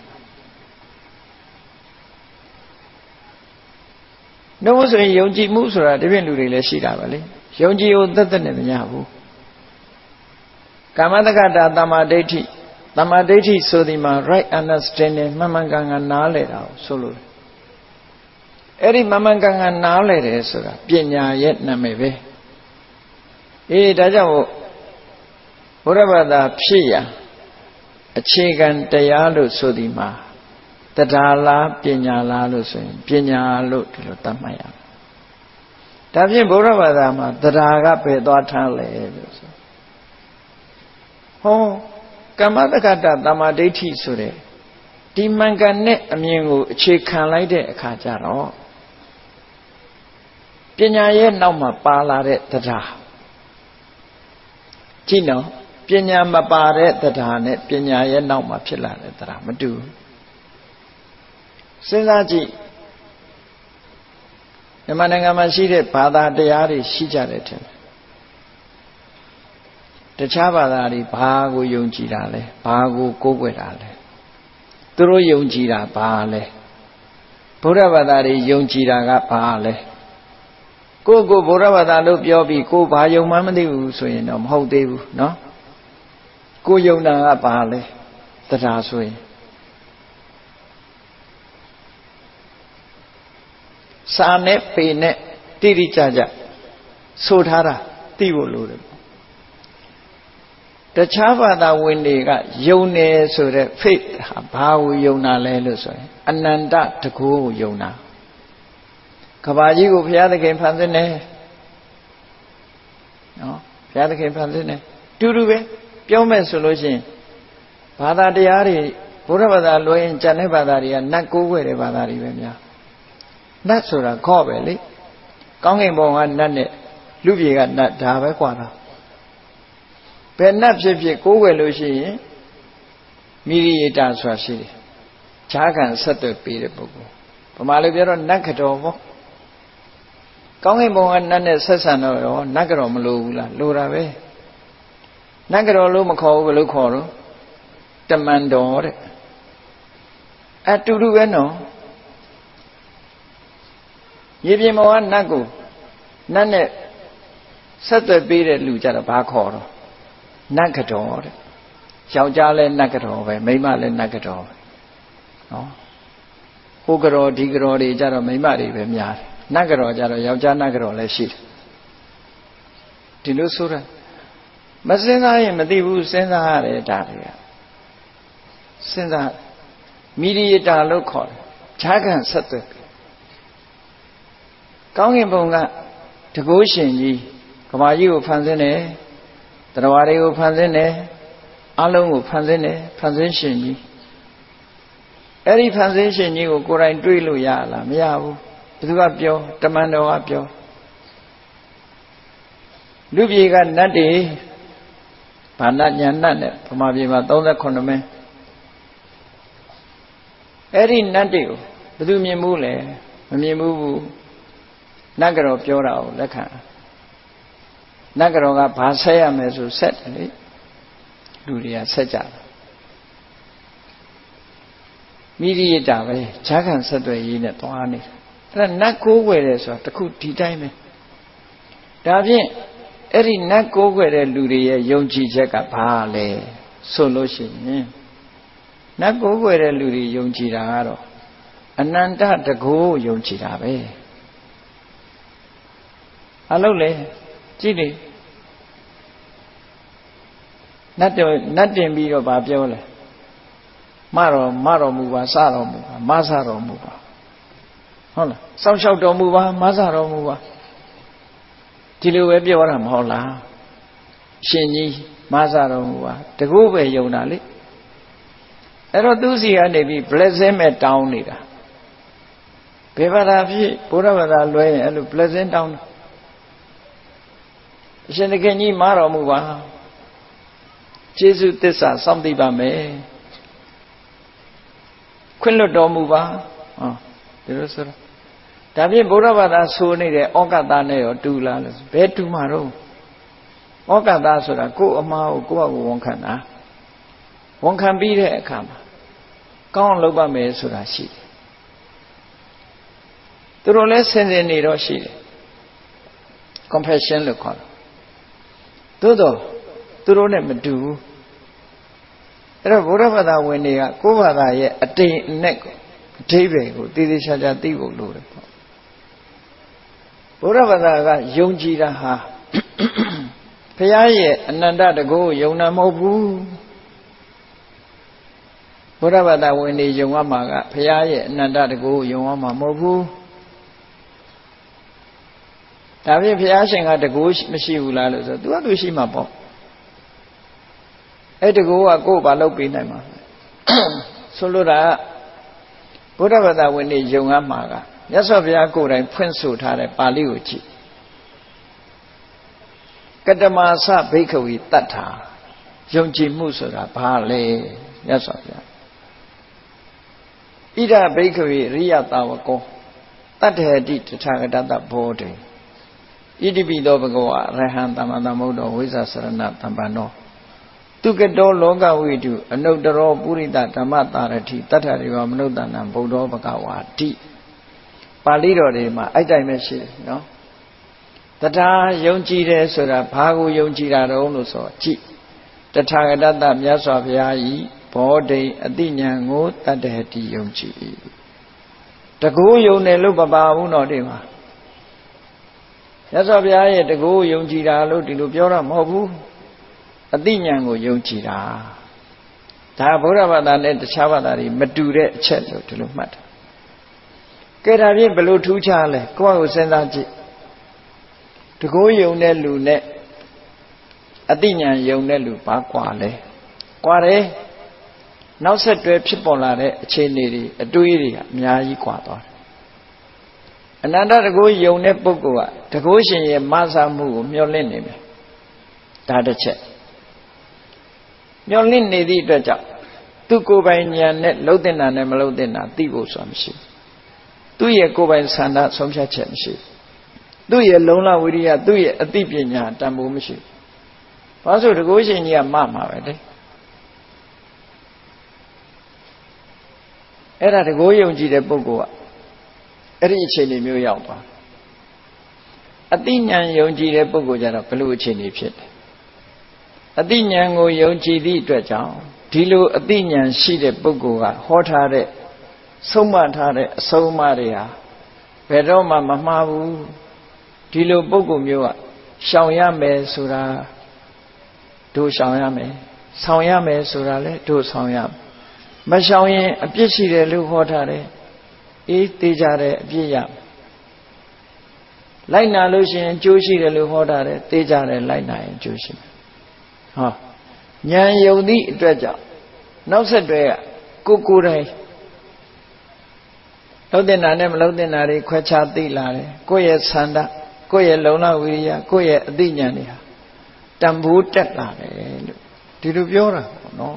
နှုတ်ဆိုရင်ယုံကြည်မှုဆိုတာဒီပြင်လူတွေလည်းရှိတာပါလေယုံကြည်ကိုသက်သက်နဲ့မရဘူးကာမတက္ကတာသမ္မာဒိဋ္ဌိသမ္မာဒိဋ္ဌိဆိုဒီမှာ right understanding မှန်မှန်ကန်ကန်နားလည်တာကိုဆိုလို့အဲ့ဒီမှန်မှန်ကန်ကန်နားလည်တယ်ဆိုတာပညာရဲ့နာမည်ပဲဒါကြောင့်ဘုရားဘာသာဖြစ်ရအခြေခံတရားလို့ဆိုဒီမှာတရားလားပညာလားလို့ဆိုရင်ပညာလို့ဒီလိုသတ်မှတ်ရမယ်ဒါဖြင့်ဘုရားဘာသာမှာတရားကဘယ်သွားထမ်းလဲလို့ဆိုဟောကမ္မတက္ကတာသမ္မာဒိဋ္ဌိဆိုတဲ့ဒီမှန်ကန်တဲ့အမြင်ကိုအခြေခံလိုက်တဲ့အခါကျတော့ပညာရဲ့နောက်မှာပါလာတဲ့တရားကြည့်နော်ပညာမပါတဲ့တရားနဲ့ပညာရဲ့နောက်မှာဖြစ်လာတဲ့တရားမတူစဉ်းစားကြည့်မြန်မာနိုင်ငံမှာရှိတဲ့ဘာသာတရားတွေရှိကြတယ်ထင်တယ်တခြားဘာသာတွေဘာကိုယုံကြည်တာလဲဘာကိုကိုးကွယ်တာလဲသူတို့ယုံကြည်တာဘာလဲဗုဒ္ဓဘာသာတွေယုံကြည်တာကဘာလဲကိုဗုဒ္ဓဘာသာလို့ပြောပြီးကိုဘာယုံမှမသိဘူးဆိုရင်တော့မဟုတ်သေးဘူးเนาะကိုယုံတာကဘာလဲတရားဆိုရင်စာနဲ့ပေနဲ့တိတိကျကျဆိုထားတာသိဖို့လိုတယ်တခြားဘာသာဝင်တွေကယုံတယ်ဆိုတဲ့ faith ဟာဘာကိုယုံတာလဲလို့ဆိုရင်အနန္တတကူကိုယုံတာကဘာကြီးကိုဘုရားသခင်ဖန်ဆင်းတယ်နော်ဘုရားသခင်ဖန်ဆင်းတယ်တူတူပဲပြောမယ်ဆိုလို့ရှိရင်ဘာသာတရားတွေဘုရားဘာသာလွှဲရင်ကျန်တဲ့ဘာသာတွေကနတ်ကိုးကွယ်တဲ့ဘာသာတွေပဲများနတ်ဆိုတာခေါ့ပဲလေကောင်းကင်ဘုံကနတ်နဲ့လူပြေကနတ်ဒါပဲกว่าတာဘယ်နတ်ဖြစ်ဖြစ်ကိုးကွယ်လို့ရှိရင်မိရိယတာဆိုတာရှိတယ်ဈာခံဆက်သွယ်ပေးတဲ့ပုဂ္ဂိုလ်ဗမာလိုပြောတော့နတ်ကတော်ပေါ့ကောင်းကင်ဘုံကနတ်နဲ့ဆက်ဆံတော့ရောနတ်ကတော်မလိုဘူးလားလိုတာပဲနတ်ကတော်လို့မခေါ်ဘူးဘယ်လိုခေါ်တော့တမန်တော်တဲ့အတူတူပဲနော်ရေပြင်မောကနတ်ကိုနတ်နဲ့ဆက်သွယ်ပေးတဲ့လူကြတော့ဘာခေါ်တော့နတ်ကတော်တဲ့ယောက်ျားလဲနတ်ကတော်ပဲမိန်းမလဲနတ်ကတော်ပဲနော်ဟိုကတော်ဒီကတော်တွေကြတော့မိန်းမတွေပဲများတယ်နတ်ကတော်ကြတော့ယောက်ျားနတ်ကတော်လည်းရှိတယ်ဒီလိုဆိုတာမစဉ်းစားရင်မသိဘူးစဉ်းစားရတယ်ဒါတွေကစဉ်းစားမိရိယတာလို့ခေါ်တယ်ဈာခံဆက်သွယ်ကောင်းကင်ဘုံကတကုရှင်ကြီးကမာကြီးကိုဖန်ဆင်းတယ်တရားဝါတွေကိုဖန်ဆင်းတယ်အလုံးကိုဖန်ဆင်းတယ်ဖန်ဆင်းရှင်ကြီးအဲ့ဒီဖန်ဆင်းရှင်ကြီးကိုကိုယ်တိုင်တွေးလို့ရလားမရဘူးဘယ်သူကပြောတမန်တော်ကပြောလူပြေကနတ်တွေဘာနတ်ညာနတ်နဲ့ဗမာပြည်မှာ38မင်းအဲ့ဒီနတ်တွေကိုဘယ်သူမြင်ဘူးလဲမမြင်ဘူးနတ်ကတော်ပြောတာကိုလက်ခံနတ်ကတော်ကဘာဆက်ရမယ်ဆိုဆက်တယ်လေလူတွေကဆက်ကြတယ်မိရိယတာပဲဈာခံဆက်သွယ်ရေးနဲ့သွားနေတယ်အဲ့ဒါနတ်ကိုးကွယ်တယ်ဆိုတာတခုဒီတိုင်းပဲဒါဖြင့်အဲ့ဒီနတ်ကိုးကွယ်တဲ့လူတွေရဲ့ယုံကြည်ချက်ကဘာလဲဆိုလို့ရှိရင်နတ်ကိုးကွယ်တဲ့လူတွေယုံကြည်တာကတော့အနန္တတကိုးယုံကြည်တာပဲအလုပ်လေကြည့်လေနတ်တင်ပြီးတော့ဗာပြောလဲမတော်မူပါစတော်မူပါမဆတော်မူပါဟုတ်လားစောင့်ရှောက်တော်မူပါမဆတော်မူပါဒီလိုပဲပြောတာမဟုတ်လားရှင်ကြီးမဆတော်မူပါတကူပဲယုံတာလေအဲ့တော့သူစီကနေပြီး blessing မဲ့တောင်းနေတာဘယ်ဘာသာဖြစ်ဘုရားဘာသာလွဲရင်အဲ့လို blessing တောင်းတာအရှင်သခင်ကြီးမတော်မူပါကျေးဇူးသစ္စာစောင့်သိပါမယ်ခွင့်လွတ်တော်မူပါဒီလိုဆိုတော့ဒါဖြင့်ဘုရားဘာသာဆိုနေတဲ့ဩကတနဲ့ရောတူလားလို့ဘယ်တူမှာတော့ဩကတဆိုတာကိုယ်အမှားကိုကိုယ့်ဘာကိုဝန်ခံတာဝန်ခံပြီးတဲ့အခါမှာကောင်းအောင်လုပ်ပါမယ်ဆိုတာရှိတယ်သူတို့လည်းဆင်ခြင်နေတော့ရှိတယ် compassion လို့ခေါ်တယ်သို့တော့သူတို့နဲ့မတူဘူးအဲ့တော့ဘုရားဘာသာဝင်တွေကကိုယ့်ဘာသာရဲ့အတိမ်အနက်ကိုအဓိပ္ပာယ်ကိုတည်တည်ချာချာသိဖို့လိုတယ်ပေါ့ဘုရားဘာသာကယုံကြည်တာဟာဘုရားရဲ့အနန္တတကုကိုယုံတာမဟုတ်ဘူးဘုရားဘာသာဝင်တွေယုံရမှာကဘုရားရဲ့အနန္တတကုကိုယုံရမှာမဟုတ်ဘူးဒါဖြင့်ဘုရားရှင်ကတကုမရှိဘူးလားလို့ဆိုသူကသူရှိမှာပေါ့အဲ့တကူကကိုယ်ဘာလုပ်ပေးနိုင်မှာဆိုလိုတာဘုရားဘာသာဝင်တွေယုံရမှာကမြတ်စွာဘုရားကိုယ်တိုင်ဖွင့်ဆိုထားတဲ့ပါဠိကိုကြည့်ကတ္တမသဘိက္ခဝီတတ္ထာယုံကြည်မှုဆိုတာဘာလဲမြတ်စွာဘုရားဣဒဘိက္ခဝီရိယတာဝကောတတ္ထေတိတထာဂတတဘောဓိဣတိပိသောဘဂဝါရဟံသမ္မာသမ္ဗုဒ္ဓဝိဇ္ဇာစရဏသမ္ပန္နောသူကတောလောကဝိတုအနုတ္တရောပုရိသဓမ္မတာရတိတတ္ထရေဝမနုဿနံဗုဒ္ဓောဘဂဝါတိပါဠိတော်တွေမှာအဲ့တိုင်းပဲရှိတယ်နော်တရားယုံကြည်တယ်ဆိုတာဘာကိုယုံကြည်တာတုံးလို့ဆိုကြည့်တထာဂတတမြတ်စွာဘုရားဤဘောဓိအတိညာဏ်ကိုတတ္တဟတိယုံကြည်တကူယုံတယ်လို့မပါဘူးတော့ဒီမှာမြတ်စွာဘုရားရဲ့တကူယုံကြည်တာလို့ဒီလိုပြောတာမဟုတ်ဘူးအတိညာဏ်ကိုယုံကြည်တာဒါဗုဒ္ဓဘာသာနဲ့တခြားဘာသာတွေမတူတဲ့အချက်လို့ဒီလိုမှတ်တာကဲဒါဖြင့်ဘယ်လိုထူးခြားလဲကိုယ့်ကိုစဉ်းစားကြည့်တကူယုံတဲ့လူနဲ့အတိညာဏ်ယုံတဲ့လူဘာကွာလဲကွာတယ်နောက်ဆက်တွဲဖြစ်ပေါ်လာတဲ့အခြေအနေတွေအတွေးတွေကအများကြီးကွာသွားတယ်အနန္တတကူယုံတဲ့ပုဂ္ဂိုလ်ကတကူရှင်ရဲ့မဆာမှုကိုမျှော်လင့်နေမယ်ဒါတစ်ချက်မျှော်လင့်နေသည့်အတွက်ကြောင့်သူကိုယ်ပိုင်ဉာဏ်နဲ့လှုပ်တင်တာနဲ့မလှုပ်တင်တာသိဖို့ဆိုတာမရှိဘူးသူ့ရဲ့ကိုယ်ပိုင်ဆန္ဒဆုံးဖြတ်ချက်မရှိဘူးသူ့ရဲ့လုံလဝိရိယသူ့ရဲ့အသိပညာတန်ဖိုးမရှိဘူးဘာလို့တကူရှင်ကြီးကမှာပဲလေအဲ့ဒါတကူယုံကြည်တဲ့ပုဂ္ဂိုလ်ကအဲ့ဒီအခြေအနေမျိုးရောက်သွားအသိဉာဏ်ယုံကြည်တဲ့ပုဂ္ဂိုလ်ကြတော့ဘယ်လိုအခြေအနေဖြစ်လဲအသိဉာဏ်ကိုယုံကြည်သည့်အတွက်ကြောင့်ဒီလိုအသိဉာဏ်ရှိတဲ့ပုဂ္ဂိုလ်ကဟောထားတဲ့ဆုံးမထားတဲ့အဆုံးအမတွေဟာဘယ်တော့မှမမှားဘူးဒီလိုပုဂ္ဂိုလ်မျိုးကရှောင်ရမယ်ဆိုတာတို့ရှောင်ရမယ်ဆောင်ရမယ်ဆိုတာလဲတို့ဆောင်ရမရှောင်ရင်အပြစ်ရှိတယ်လို့ဟောထားတယ်အေးသိကြတယ်အပြစ်ရလိုက်နာလို့ရှိရင်ကျိုးရှိတယ်လို့ဟောထားတယ်သိကြတယ်လိုက်နာရင်ကျိုးရှိတယ်ဟောဉာဏ်ယုံသည့်အတွက်ကြောင့်နောက်ဆက်တွဲကကိုယ်တိုင်လှုပ်တင်တာနဲ့မလှုပ်တင်တာတွေခွဲခြားသိလာတယ်ကိုယ့်ရဲ့ဆန္ဒကိုယ့်ရဲ့လုံလဝိရိယကိုယ့်ရဲ့အသိဉာဏ်တွေဟာတန်ဖိုးတက်လာတယ်လို့ဒီလိုပြောတာပေါ့နော်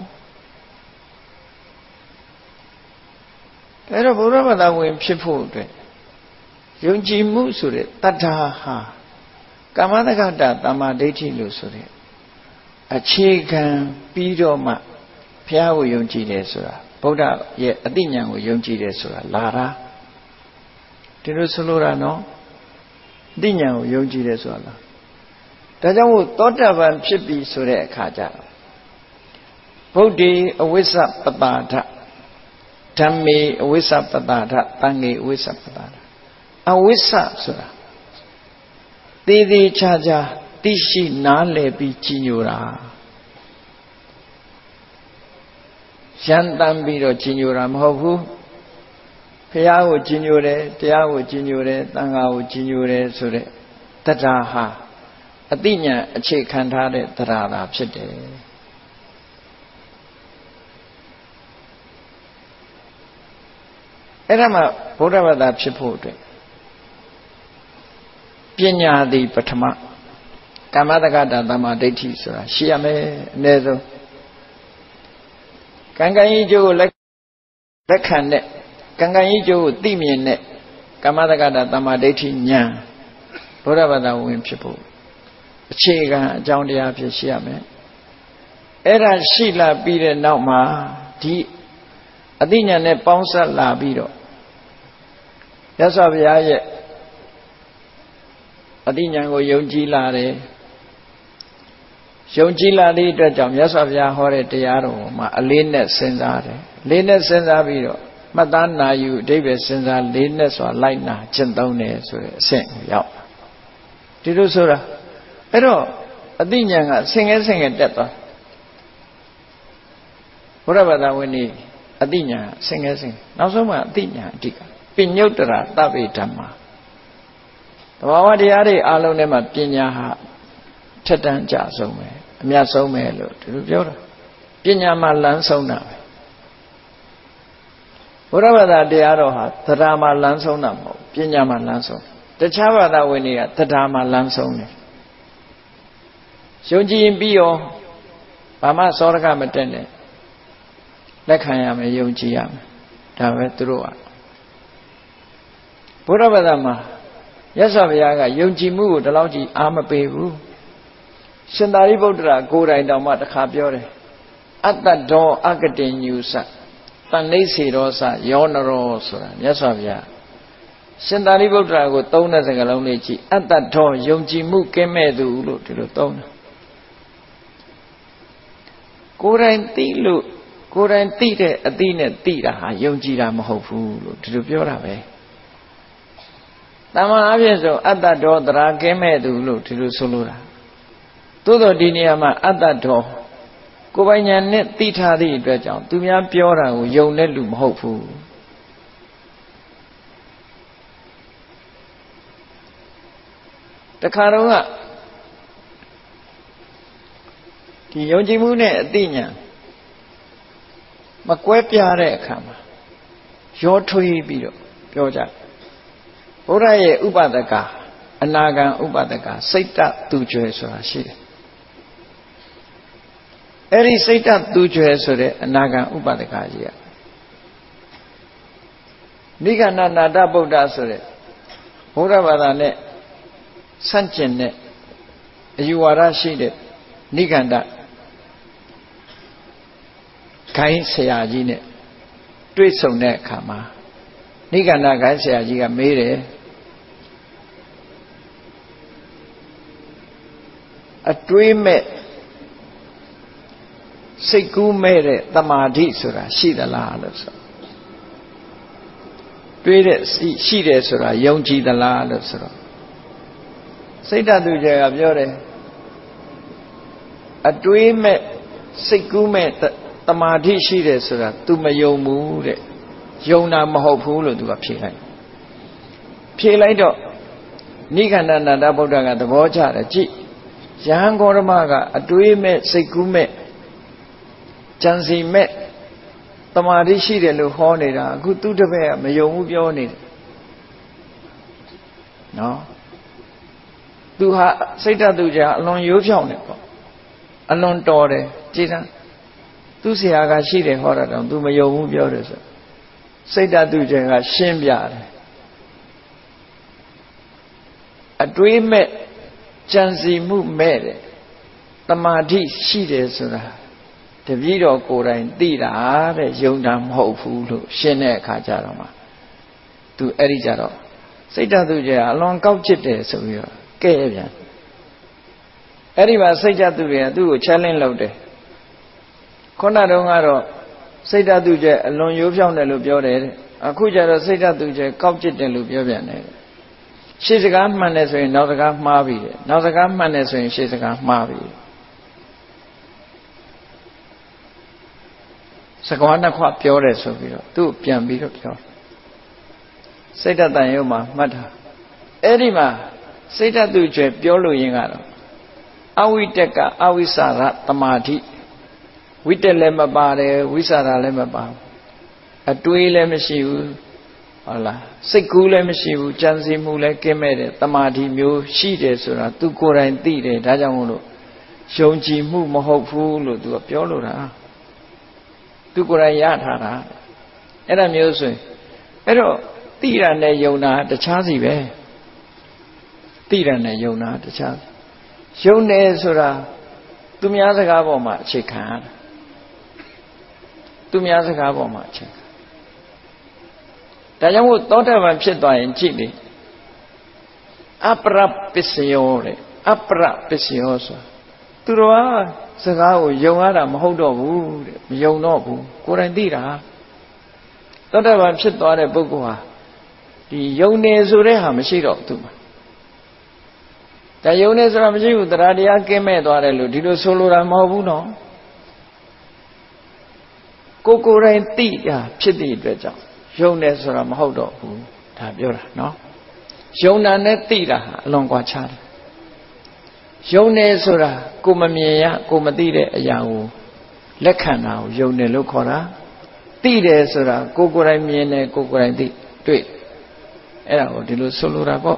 အဲ့တော့ဘုရားဘာသာဝင်ဖြစ်ဖို့အတွက်ယုံကြည်မှုဆိုတဲ့တတ္ထာဟာကာမတက္ကတသမ္မာဒိဋ္ဌိလို့ဆိုတဲ့အခြေခံပြီးတော့မှဘုရားကိုယုံကြည်တယ်ဆိုတာဗုဒ္ဓရဲ့အသိဉာဏ်ကိုယုံကြည်တယ်ဆိုတာလာတာဒီလိုဆိုလိုတာနော်အသိဉာဏ်ကိုယုံကြည်တယ်ဆိုတာလားဒါကြောင့်မို့သောတာပန်ဖြစ်ပြီဆိုတဲ့အခါကျတော့ဗုဒ္ဓေအဝိဇ္ဇပတာဒဓမ္မေအဝိဇ္ဇပတာဒသံဃေအဝိဇ္ဇပတာဒအဝိဇ္ဇဆိုတာသေသေးချာချာသိရှိနားလည်ပြီးကြည်ညိုတာရန်တမ်းပြီးတော့ကြည်ညိုတာမဟုတ်ဘူးဘရားကိုကြီးညိုတယ်တရားကိုကြီးညိုတယ်သံဃာကိုကြီးညိုတယ်ဆိုတဲ့တရားဟာအသိဉာဏ်အခြေခံထားတဲ့တရားသာဖြစ်တယ်အဲ့ဒါမှဗုဒ္ဓဘာသာဖြစ်ဖို့အတွက်ပညာသည်ပထမကမ္မတက္ကတာသမ္မာဒိဋ္ဌိဆိုတာရှိရမယ်အနည်းဆုံးကံကံကြီးကျိုးကိုလက်ခံတဲ့ကံကံကြီးကျိုးကိုသိမြင်တဲ့ကမ္မတက္ကတာသမ္မာဒိဋ္ဌိဉာဏ်ဘုရားဘာသာဝင်ဖြစ်ဖို့အခြေခံအကြောင်းတရားဖြစ်ရှိရမယ်အဲ့ဒါရှိလာပြီးတဲ့နောက်မှာဒီအသိဉာဏ်နဲ့ပေါင်းစပ်လာပြီးတော့မြတ်စွာဘုရားရဲ့အသိဉာဏ်ကိုယုံကြည်လာတယ်ယုံကြည်လာသည့်အတွက်ကြောင့်မြတ်စွာဘုရားဟောတဲ့တရားတော်မှာအလေးနဲ့စဉ်းစားတယ်လေးနဲ့စဉ်းစားပြီးတော့မှတ်သားနာယူအဓိပ္ပာယ်စဉ်းစားလေးနဲ့စွာလိုက်နာကျင့်သုံးတယ်ဆိုတဲ့အဆင့်ကိုရောက်ဒီလိုဆိုတာအဲ့တော့အသိဉာဏ်ကဆင်ငဲတက်သွားဘုရားဘာသာဝင်ဤအသိဉာဏ်ဆင်ငဲနောက်ဆုံးမှအသိဉာဏ်အဓိကပညုတ္တရာသဗ္ဗေဓမ္မာသဘာဝတရားတွေအလုံးထဲမှာပညာဟာထက်တန်းကြဆုံးပဲအမြတ်ဆုံးပဲလို့ဒီလိုပြောတာပညာမှာလမ်းဆုံးတာပဲဘုရားဘာသာတရားတော်ဟာသဒ္ဓါမှာလမ်းဆုံးတာမဟုတ်ပညာမှာလမ်းဆုံးတခြားဘာသာဝင်တွေကသဒ္ဓါမှာလမ်းဆုံးတယ်ယုံကြည်ရင်ပြီးရောဘာမှစောရကမတက်နဲ့လက်ခံရမယ်ယုံကြည်ရမယ်ဒါပဲသူတို့ကဘုရားဘာသာမှာမြတ်စွာဘုရားကယုံကြည်မှုကိုဒီလောက်ကြီးအားမပေးဘူးရှင်သာရိပုတ္တရာကိုယ်တိုင်တောင်မှတစ်ခါပြောတယ်အတ္တဒေါအကတိညုစတဏိစေရောစယောနရောဆိုတာမြတ်စွာဘုရားရှင်သာရိပုတ္တရာကိုသုံးတဲ့စကားလုံးလေးကြည့်အတ္တဒေါယုံကြည်မှုကင်းမဲ့သူလို့ဒီလိုသုံးတယ်ကိုယ်တိုင်သိလို့ကိုယ်တိုင်သိတဲ့အသိနဲ့သိတာဟာယုံကြည်တာမဟုတ်ဘူးလို့ဒီလိုပြောတာပဲတမန်အဖြစ်ဆိုအတ္တဒေါသရာကင်းမဲ့သူလို့ဒီလိုဆိုလိုတာသို့တော်ဒီနေရာမှာအတ္တဒေါကိုယ်ပိုင်ဉာဏ်နဲ့သိထားသည့်အတွက်ကြောင့်သူများပြောတာကိုယုံတဲ့လူမဟုတ်ဘူးတခါတော့ကဒီယုံကြည်မှုနဲ့အသိဉာဏ်မကွဲပြားတဲ့အခါမှာရောထွေးပြီးတော့ပြောကြဘုရားရဲ့ဥပဒကအနာဂံဥပဒကစိတ်တသူကျွယ်ဆိုတာရှိတယ်အဲ့ဒီစိတ်တသူကျွယ်ဆိုတဲ့အနာဂံဥပဒကကြီးကနိဂန္ဓနာတဗုဒ္ဓဆိုတဲ့ဘုရားဘာသာနဲ့ဆန့်ကျင်တဲ့အယူဝါဒရှိတဲ့နိဂန္ဓခိုင်းဆရာကြီးနဲ့တွေ့ဆုံတဲ့အခါမှာနိဂန္ဓခိုင်းဆရာကြီးကမေးတယ်အတွေးမဲ့စိတ်ကူးမဲ့တဲ့တမာတိဆိုတာရှိသလားလို့ဆိုတွေးတဲ့ရှိတယ်ဆိုတာယုံကြည်သလားလို့ဆိုတော့စိတ်တသူကျကပြောတယ်အတွေးမဲ့စိတ်ကူးမဲ့တမာတိရှိတယ်ဆိုတာ तू မယုံဘူးတဲ့ယုံတာမဟုတ်ဘူးလို့ तू ကဖြေလိုက်တော့နိဂန္ဓနာတဗုဒ္ဓကသဘောကျတယ်ကြည့်ယဟန်ဂေါရမကအတွေးမဲ့စိတ်ကူးမဲ့ကြံစီမဲ့တမာတိရှိတယ်လို့ဟောနေတာအခုသူတပည့်ကမယုံဘူးပြောနေတယ်နော်သူဟာစိတ်တသူကြအလွန်ရိုးဖြောင်းတယ်ပေါ့အလွန်တော်တယ်ကြည်စမ်းသူဆရာကရှိတယ်ဟောတာတော့ तू မယုံဘူးပြောတယ်ဆိုစိတ်တသူကြကရှင်းပြတယ်အတွေးမဲ့ကြံစီမှုမဲ့တယ်တမာတိရှိတယ်ဆိုတာတပည့်တော်ကိုယ်တိုင်သိတာတဲ့ယုံတာမဟုတ်ဘူးလို့ရှင်းတဲ့အခါကျတော့မှ तू အဲ့ဒီကြတော့စိတ်တသူကြအလွန်ကောက်จิตတယ်ဆိုပြီးတော့ကဲ့ပြန်အဲ့ဒီမှာစိတ်တသူတွေကသူ့ကို challenge လုပ်တယ်ခုနတုန်းကတော့စိတ်တသူကြအလွန်ရိုးဖြောင်းတယ်လို့ပြောတယ်အခုကျတော့စိတ်တသူကြကောက်จิตတယ်လို့ပြောပြန်တယ်ရှေ့စကားမှန်တယ်ဆိုရင်နောက်စကားမှားပြီတဲ့နောက်စကားမှန်တယ်ဆိုရင်ရှေ့စကားမှားပြီစကားနှစ်ခွပြောတယ်ဆိုပြီးတော့သူ့ပြန်ပြီးတော့ပြောစိတ်ဓာတ်တန်ရုံမှာမှတ်တာအဲ့ဒီမှာစိတ်ဓာတ်သူကျွဲပြောလို့ရင်ကတော့အဝိတကအဝိစာရတမာတိဝိတက်လည်းမပါတယ်ဝိစာရလည်းမပါဘူးအတွေးလည်းမရှိဘူးဟုတ်လားစိတ်ကူးလည်းမရှိဘူးကြံစည်မှုလည်းကင်းမဲ့တယ်တမာတိမျိုးရှိတယ်ဆိုတာသူကိုယ်တိုင်သိတယ်ဒါကြောင့်မို့လို့ယုံကြည်မှုမဟုတ်ဘူးလို့သူကပြောလို့တာသူကိုယ်တိုင်ရထားတာအဲ့ဒါမျိုးဆိုရင်အဲ့တော့သိတာနဲ့ယုံတာတခြားစီပဲသိတာနဲ့ယုံတာတခြားယုံတယ်ဆိုတာသူများစကားပေါ်မှာအခြေခံရတာသူများစကားပေါ်မှာအခြေခံဒါကြောင့်မို့သောတာပန်ဖြစ်သွားရင်ကြည့်လေအပရပစ္စယောတဲ့အပရပစ္စယောဆိုသူတော်ကစကားကိုယုံရတာမဟုတ်တော့ဘူးတဲ့မယုံတော့ဘူးကိုယ်တိုင်သိတာသောတာပန်ဖြစ်သွားတဲ့ပုဂ္ဂိုလ်ဟာဒီယုံနေဆိုတဲ့ဟာမရှိတော့သူမှာဒါယုံနေဆိုတာမရှိဘူးတရားတရားကင်းမဲ့သွားတယ်လို့ဒီလိုဆိုလိုတာမဟုတ်ဘူးနော်ကိုယ်တိုင်သိတာဖြစ်တဲ့အတွက်ကြောင့်ယုံနေဆိုတာမဟုတ်တော့ဘူးဒါပြောတာနော်ယုံတာနဲ့သိတာဟာအလွန်ကွာခြားတယ်ယုံနေဆိုတာကိုမမြင်ရကိုမသိတဲ့အရာကိုလက်ခံတာကိုယုံတယ်လို့ခေါ်တာသိတယ်ဆိုတာကိုယ်တိုင်မြင်တယ်ကိုယ်တိုင်သိတွေ့အဲ့ဒါကိုဒီလိုဆိုလိုတာပေါ့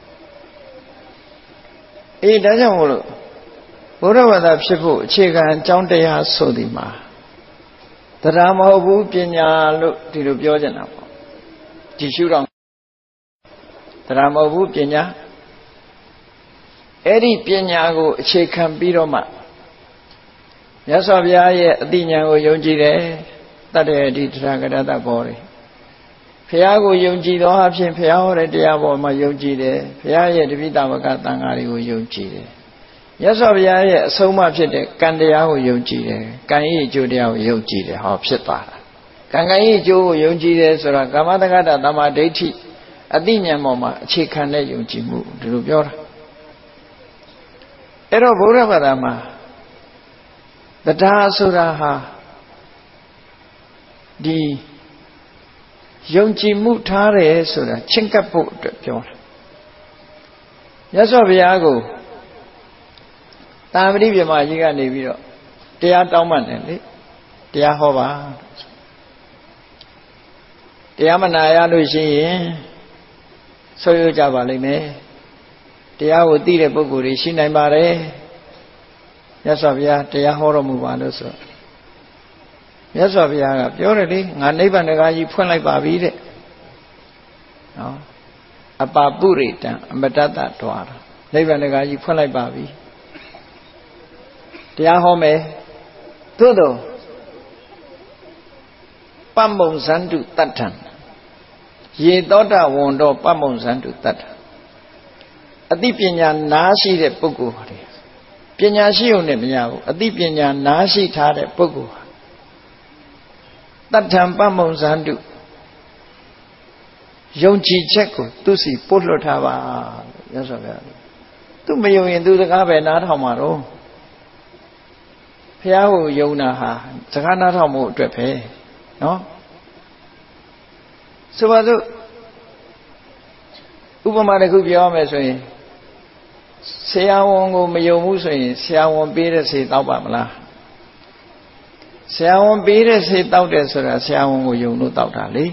အေးဒါကြောင့်မို့လို့ဘုရားဘာသာဖြစ်ဖို့အခြေခံအကြောင်းတရားဆိုဒီမှာတရားမဟုတ်ဘူးပညာလို့ဒီလိုပြောကြတာပေါ့ဒီရှုတော့တရားမဟုတ်ဘူးပညာအဲ့ဒီပညာကိုအခြေခံပြီးတော့မှမြတ်စွာဘုရားရဲ့အသိဉာဏ်ကိုယုံကြည်တယ်တတ္တယတိသရဂတတဘောတွေဘုရားကိုယုံကြည်သောအဖြစ်ဘုရားဟောတဲ့တရားပေါ်မှာယုံကြည်တယ်ဘုရားရဲ့တပိဋကသံဃာတွေကိုယုံကြည်တယ်မြတ်စွာဘုရားရဲ့အဆုံးအမဖြစ်တဲ့ကံတရားကိုယုံကြည်တယ်ကံ၏အကျိုးတရားကိုယုံကြည်တယ်ဟောဖြစ်သွားတာကံ၏အကျိုးကိုယုံကြည်တယ်ဆိုတာကာမတက္ကတသမ္မာဒိဋ္ဌိအသိဉာဏ်ပေါ်မှာအခြေခံတဲ့ယုံကြည်မှုဒီလိုပြောတာအဲ့တော့ဘုရားဘာသာမှာတရားဆိုတာဟာဒီယုံကြည်မှုထားတယ်ဆိုတာချင့်ကပ်ဖို့အတွက်ပြောတာမြတ်စွာဘုရားကိုတာမတိပြမကြီးကနေပြီးတော့တရားတောင်းပန်တယ်လေတရားဟောပါတရားမနာရလို့ရှိရင်ဆွေးရကြပါလိမ့်မယ်တရားကိုသိတဲ့ပုဂ္ဂိုလ်တွေရှိနိုင်ပါတယ်မြတ်စွာဘုရားတရားဟောတော်မူပါလို့ဆိုမြတ်စွာဘုရားကပြောတယ်လေငါနိဗ္ဗာန်တရားကြီးဖွင့်လိုက်ပါပြီတဲ့နော်အပပုရိတံအမတ္တတတွားနိဗ္ဗာန်တရားကြီးဖွင့်လိုက်ပါပြီတရားဟောမယ်သို့တော့ပမ္မုံဇန္တုတတ္ထံရေသောတာဝန်တော်ပမ္မုံဇန္တုတတ္ထအသိပညာနားရှိတဲ့ပုဂ္ဂိုလ်တွေပညာရှိုံနဲ့မရဘူးအသိပညာနားရှိထားတဲ့ပုဂ္ဂိုလ်တတ္ထံပမ္မုံဇန္တုယုံကြည်ချက်ကိုသူစီပို့လွှတ်ထားပါရသော်ဗျာသူမယုံရင်သူစကားပဲနားထောင်မှာတော့ဘုရားကိုယုံတာဟာစကားနားထောင်မှုအတွက်ပဲနော်ဆိုပါစို့ဥပမာတစ်ခုပြောရမယ်ဆိုရင်ဆရာဝန်ကိုမယုံဘူးဆိုရင်ဆရာဝန်ပေးတဲ့ဆေးတောက်ပါမလားဆရာဝန်ပေးတဲ့ဆေးတောက်တယ်ဆိုတာဆရာဝန်ကိုယုံလို့တောက်တာလေ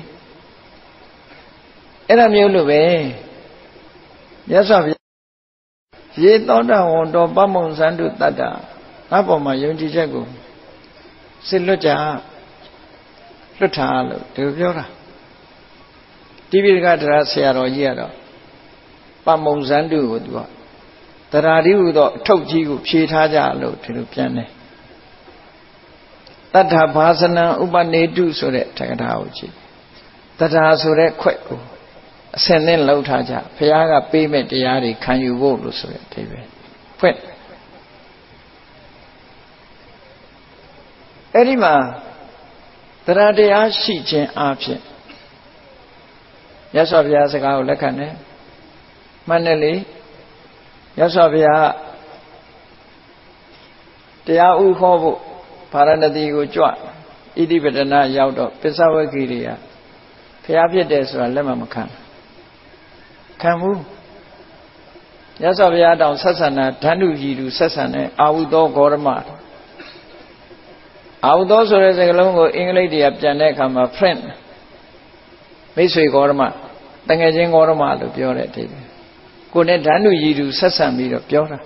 အဲ့ဒါမျိုးလို့ပဲမြတ်စွာဘုရားရေသောတာဝန်တော်ပမ္မုံဇန္တုတတ္တငါ့ပေါ်မှာယုံကြည်ချက်ကိုစစ်လွတ်ကြလွတ်ထားလို့ဒီလိုပြောတာတိပိဋကတရားဆရာတော်ကြီးကတော့ပမ္မုံဇန္တုကိုသူကတရားဓိဟုသောအထုပ်ကြီးကိုဖြေထားကြလို့ဒီလိုပြန်တယ်တတ္ထဘာစနံဥပနေတုဆိုတဲ့ထက္ကထာကိုကြည့်တရားဆိုတဲ့ခွက်ကိုအစင်နဲ့လှုပ်ထားကြဘုရားကပေးမဲ့တရားတွေခံယူဖို့လို့ဆိုတဲ့အဓိပ္ပာယ်ဖွင့်အဲ့ဒီမှာတရားတရားရှိခြင်းအပြင်မြတ်စွာဘုရားစကားကိုလက်ခံတယ်မှန်တယ်လေမြတ်စွာဘုရားတရားဥဟောဖို့ဗာရဏသီကိုကြွဣတိပတနာရောက်တော့ပစ္စဝဂ္ဂိရိယဘုရားဖြစ်တယ်ဆိုတာလက်မခံခံဘူးမြတ်စွာဘုရားတောင်ဆက်ဆံတာဓာတုကြီးသူဆက်ဆံတဲ့အာဟုသောဂေါရမအာဟုသောဆိုတဲ့စကားလုံးကိုအင်္ဂလိပ်တွေကပြန်တဲ့အခါမှာ friend မိတ်ဆွေဂေါရမတငယ်ချင်းဂေါရမလို့ပြောတဲ့အဓိပ္ပာယ်ကိုနဲ့ဓာတုကြီးသူဆက်ဆံပြီးတော့ပြောတာ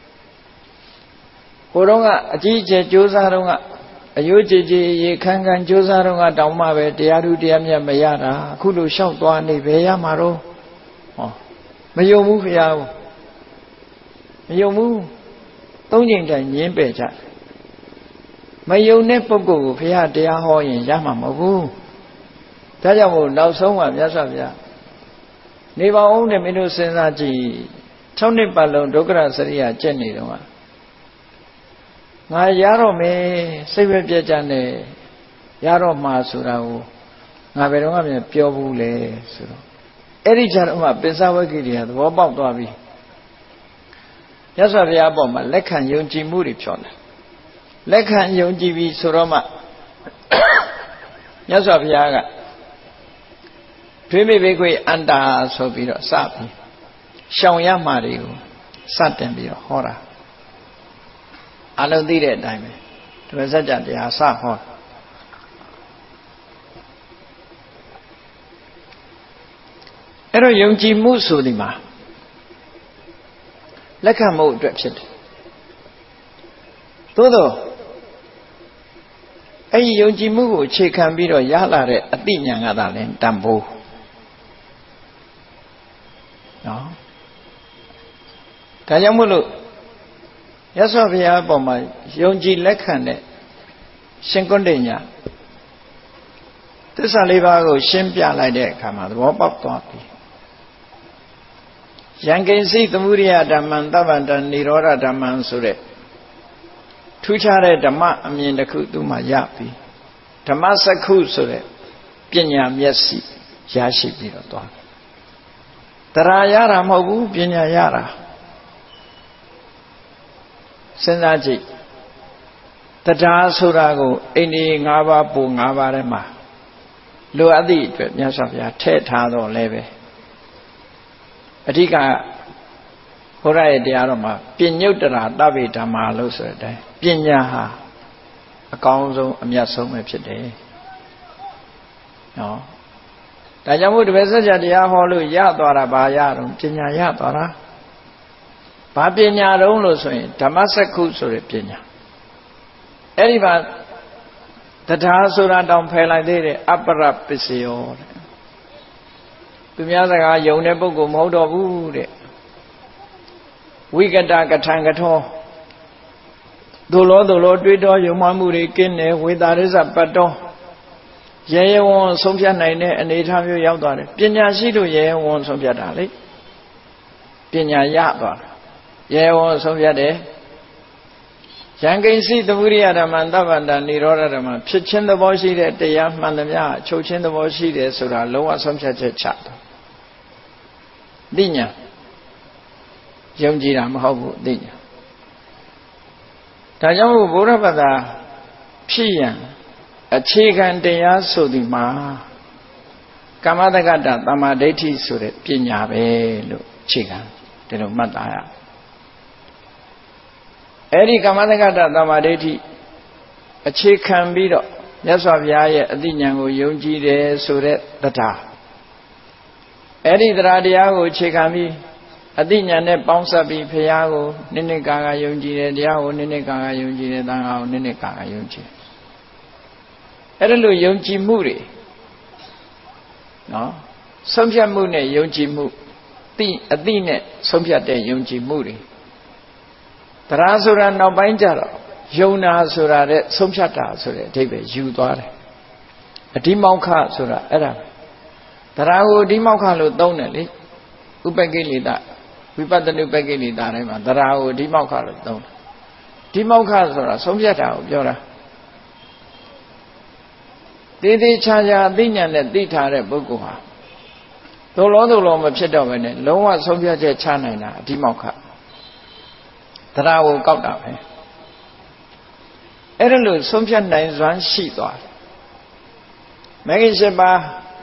ကိုတော့ကအကြီးအကျယ်ကြိုးစားတော့ကအယိုးကြည်ကြည်ရေခမ်းခမ်းကြိုးစားတော့ကတောင်းမှပဲတရားဓုတရားမြတ်မရတာအခုလိုလျှောက်သွားနေဘယ်ရမှာတော့ဟောမယုံဘူးခင်ဗျာမယုံဘူးသုံးချိန်တိုင်ညင်းပယ်ကြမယုံတဲ့ပုဂ္ဂိုလ်ကိုဘုရားတရားဟောရင်ရမှာမဟုတ်ဘူးဒါကြောင့်မို့နောက်ဆုံးကမြတ်စွာဘုရားနေပါဦးနဲ့မင်းတို့စဉ်းစားကြည့်6နှစ်ပတ်လုံးဒုက္ခရစရိယာကျင့်နေတော့ငါရတော့မယ်စိတ်ပဲပြည့်ကြနဲ့ရတော့မှာဆိုတာကိုငါဘယ်တော့မှမပြောဘူးလေဆိုတော့အဲ့ဒီကြတော့မှပိဿဝဂ္ဂိတွေကသဘောပေါက်သွားပြီမြတ်စွာဘုရားအပေါ်မှာလက်ခံယုံကြည်မှုတွေဖြောတယ်လက်ခံယုံကြည်ပြီဆိုတော့မှမြတ်စွာဘုရားကထွေးမိဘိခွေအန္တာဆိုပြီးတော့စပြီးရှောင်ရမှာတွေကိုစတင်ပြီးတော့ဟောတာအလုံးသိတဲ့အတိုင်းပဲဒီမစัจ जा တရားစဟောအဲ့တော့ယုံကြည်မှုဆိုဒီမှာလက်ခံမှုအတွက်ဖြစ်တယ်သို့သောအဲ့ဒီယုံကြည်မှုကိုအခြေခံပြီးတော့ရလာတဲ့အသိဉာဏ်ကသာလဲတန်ဖိုးနော်ဒါကြောင့်မို့လို့ရသော်ဘုရားအပေါ်မှာယုံကြည်လက်ခံတဲ့ရှင်ကွန်းတိညာသစ္စာလေးပါးကိုရှင်းပြလိုက်တဲ့အခါမှာသဘောပေါက်သွားပြီယံကိဉ္စိသမုဒိယဓမ္မံသဗ္ဗန္တနိရောဓဓမ္မံဆိုတဲ့ထူးခြားတဲ့ဓမ္မအမြင်တစ်ခုသူ့မှာရပြီဓမ္မစက္ခုဆိုတဲ့ပညာမျက်စိရရှိပြီးတော့သွားတရားရတာမဟုတ်ဘူးပညာရတာစဉ်းစားကြည့်တရားဆိုတာကိုအိန္ဒိယ၅ပါးပုံ၅ပါးထဲမှာလိုအပ်သည့်အတွက်မြတ်စွာဘုရားထည့်ထားတော့လည်းပဲအဓိကဘုရားရဲ့တရားတော်မှာပညုတ္တရာတဗ္ဗေဓမ္မာလို့ဆိုတဲ့အတိုင်းပညာဟာအကောင်းဆုံးအမြတ်ဆုံးပဲဖြစ်တယ်နော်ဒါကြောင့်မို့တပည့်စัจ जा တရားဟောလို့ရသွားတာဘာရတော့ပညာရသွားတာဘာပညာတုံးလို့ဆိုရင်ဓမ္မစက္ခုဆိုတဲ့ပညာအဲ့ဒီမှာတရားဆိုတာတောင်ဖယ်လိုက်သေးတယ်အပ္ပရပစ္စယောတဲ့သူများစကားယုံတဲ့ပုဂ္ဂိုလ်မဟုတ်တော့ဘူးတဲ့ဝိကတကထံကထောဒုလောတွေးတော်ယုံမှမှုတွေကင်းတယ်ဝေတာရိစ္ဆပတ်တော်ရဲရဲဝံ့ဆုံးဖြတ်နိုင်တဲ့အနေအထားမျိုးရောက်သွားတယ်ပညာရှိလို့ရဲရဲဝံ့ဆုံးဖြတ်တာလေပညာရသွားတာရဲရဲဝံ့ဆုံးဖြတ်တယ်ယံကိဉ္စိသမုဒိယဓမ္မံသဗ္ဗန္တနိရောဓဓမ္မဖြစ်ခြင်းသဘောရှိတဲ့တရားမှန်သမျှချုပ်ခြင်းသဘောရှိတယ်ဆိုတာလုံးဝဆုံးဖြတ်ချက်ချတာသိညာယုံကြည်တာမဟုတ်ဘူးသိညာဒါကြောင့်ဘုရားဘာသာဖြစ်ရန်အခြေခံတရားဆိုဒီမှာကာမတက္ကတသမ္မာဒိဋ္ဌိဆိုတဲ့ပညာပဲလို့အခြေခံဒီလိုမှတ်သားရအဲ့ဒီကာမတက္ကတသမ္မာဒိဋ္ဌိအခြေခံပြီးတော့မြတ်စွာဘုရားရဲ့အသိဉာဏ်ကိုယုံကြည်တယ်ဆိုတဲ့တရားအဲ့ဒီတရားကိုအခြေခံပြီးအသိဉာဏ်နဲ့ပေါင်းစပ်ပြီးဘုရားကိုနိမ့်ကာကယုံကြည်တယ်တရားကိုနိမ့်ကာကယုံကြည်တယ်သံဃာကိုနိမ့်ကာကယုံကြည်အဲ့ဒါလို့ယုံကြည်မှုတွေနော်ဆုံးဖြတ်မှုနဲ့ယုံကြည်မှုအသိနဲ့ဆုံးဖြတ်တဲ့ယုံကြည်မှုတွေတရားဆိုတာနောက်ပိုင်းကျတော့ယုံနာဆိုတာတဲ့ဆုံးဖြတ်တာဆိုတဲ့အဓိပ္ပာယ်ယူသွားတယ်အဓိမောက္ခဆိုတာအဲ့ဒါတရားကိုအဓိမောက္ခလို့သုံးတယ်လေဥပ္ပကိလေသာဝိပဿနာဥပ္ပကိလေသာတိုင်းမှာတရားကိုအဓိမောက္ခလို့သုံးတယ်အဓိမောက္ခဆိုတာဆုံးဖြတ်တာကိုပြောတာတေးသေးချာချာအသိဉာဏ်နဲ့သိထားတဲ့ပုဂ္ဂိုလ်ဟာဒုလောမဖြစ်တော့ဘဲနဲ့လုံးဝဆုံးဖြတ်ချက်ချနိုင်တာအဓိမောက္ခတရားကိုကောက်တာပဲအဲ့ဒါလို့ဆုံးဖြတ်နိုင်စွမ်းရှိသွားတယ်မဂ္ဂင်၈ပါး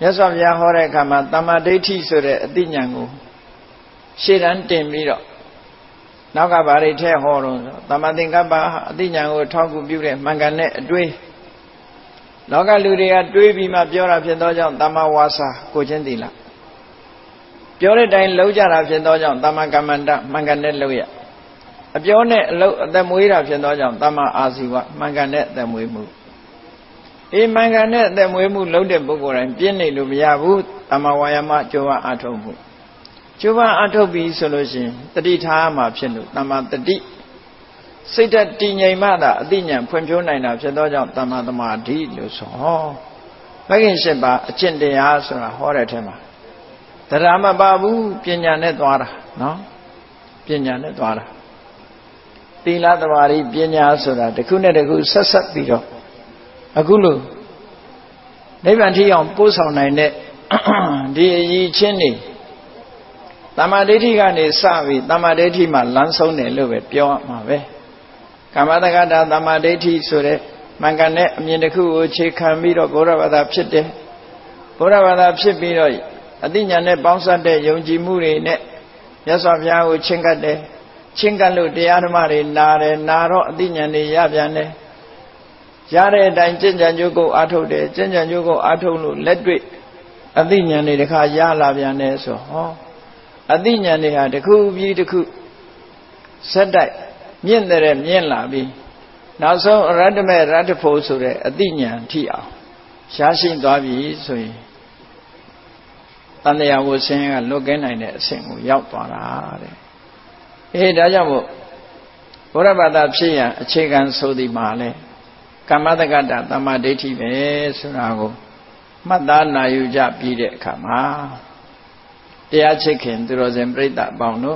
မြတ်စွာဘုရားဟောတဲ့အခါမှာသမ္မာဒိဋ္ဌိဆိုတဲ့အသိဉာဏ်ကိုရှေ့တန်းတင်ပြီးတော့နောက်ကဘာတွေထည့်ဟောတော့သမ္မာသင်္ကပ္ပအသိဉာဏ်ကိုထောက်ကူပြုတဲ့မှန်ကန်တဲ့အတွေးလောကလူတွေကတွေးပြီးမှပြောတာဖြစ်သောကြောင့်သမ္မာဝါစာကိုချင်းသီလပြောတဲ့အတိုင်းလုပ်ကြတာဖြစ်သောကြောင့်သမ္မာကမ္မန္တမှန်ကန်တဲ့လုပ်ရအပြောနဲ့အလုပ်အသက်မွေးတာဖြစ်သောကြောင့်သမ္မာအာဇီဝမှန်ကန်တဲ့အသက်မွေးမှုမှန်ကန်တဲ့အသက်မွေးမှုလုပ်တဲ့ပုဂ္ဂိုလ်တိုင်းပြည့်နေလို့မရဘူးသမ္မာဝါယာမကြိုးပမ်းအားထုတ်မှုကြိုးပမ်းအားထုတ်ပြီးဆိုလို့ရှိရင်တတိထားမှာဖြစ်လို့သမ္မာတတိစိတ်ဓာတ်တည်ငြိမ်မှသာအသိဉာဏ်ဖွံ့ဖြိုးနိုင်တာဖြစ်သောကြောင့်သမ္မာသမာဓိလို့ဆိုဟောမဂ္ဂင်၈ပါးအကျင့်တရားဆိုတာဟောတဲ့ထဲမှာတရားမပါဘူးပညာနဲ့သွားတာနော်ပညာနဲ့သွားတာသီလသမာဓိပညာဆိုတာတစ်ခုနဲ့တစ်ခုဆက်ဆက်ပြီးတော့အခုလို့နိဗ္ဗာန်ထိအောင်ပို့ဆောင်နိုင်တဲ့ဒီအရေးချင်းနေသမ္မာဒိဋ္ဌိကနေစပြီးသမ္မာဒိဋ္ဌိမှာလမ်းဆုံးတယ်လို့ပဲပြောရမှာပဲကာမတက္ကတာသမ္မာဒိဋ္ဌိဆိုတဲ့မှန်ကန်တဲ့အမြင်တစ်ခုကိုအခြေခံပြီးတော့ဘုရားဘာသာဖြစ်တယ်ဘုရားဘာသာဖြစ်ပြီးတော့အသိဉာဏ်နဲ့ပေါင်းစပ်တဲ့ယုံကြည်မှုတွေနဲ့မြတ်စွာဘုရားကိုချဉ်ကပ်တယ်ချဉ်ကပ်လို့တရားဓမ္မတွေနာတယ်နာတော့အသိဉာဏ်တွေရပြန်တယ်ရတဲ့အတိုင်းကျင့်ကြံကြိုးကိုအားထုတ်တယ်ကျင့်ကြံကြိုးကိုအားထုတ်လို့လက်တွေ့အသိဉာဏ်တွေတခါရလာပြန်တယ်ဆိုဟောအသိဉာဏ်တွေဟာတစ်ခုပြီးတစ်ခုဆက်တိုက်မြင့်တဲ့မြင့်လာပြီးနောက်ဆုံးရတ္တမေရတ္တဖို့ဆိုတဲ့အသိဉာဏ်ထိအောင်ရှားရှိသွားပြီဆိုရင်တန်တရားဝဆင်းကလွတ်ကင်းနိုင်တဲ့အဆင့်ကိုရောက်သွားတာတဲ့ဒါကြောင့်မို့ဘုရားဘာသာဖြစ်ရန်အခြေခံဆိုသည်မှာလဲကမ္မတက္ကတာသမ္မာဒိဋ္ဌိပဲဆိုတာကိုမှတ်သားနာယူကြပြီးတဲ့အခါမှာတရားချစ်ခင်သူတော်စင်ပြိဿအပေါင်းတို့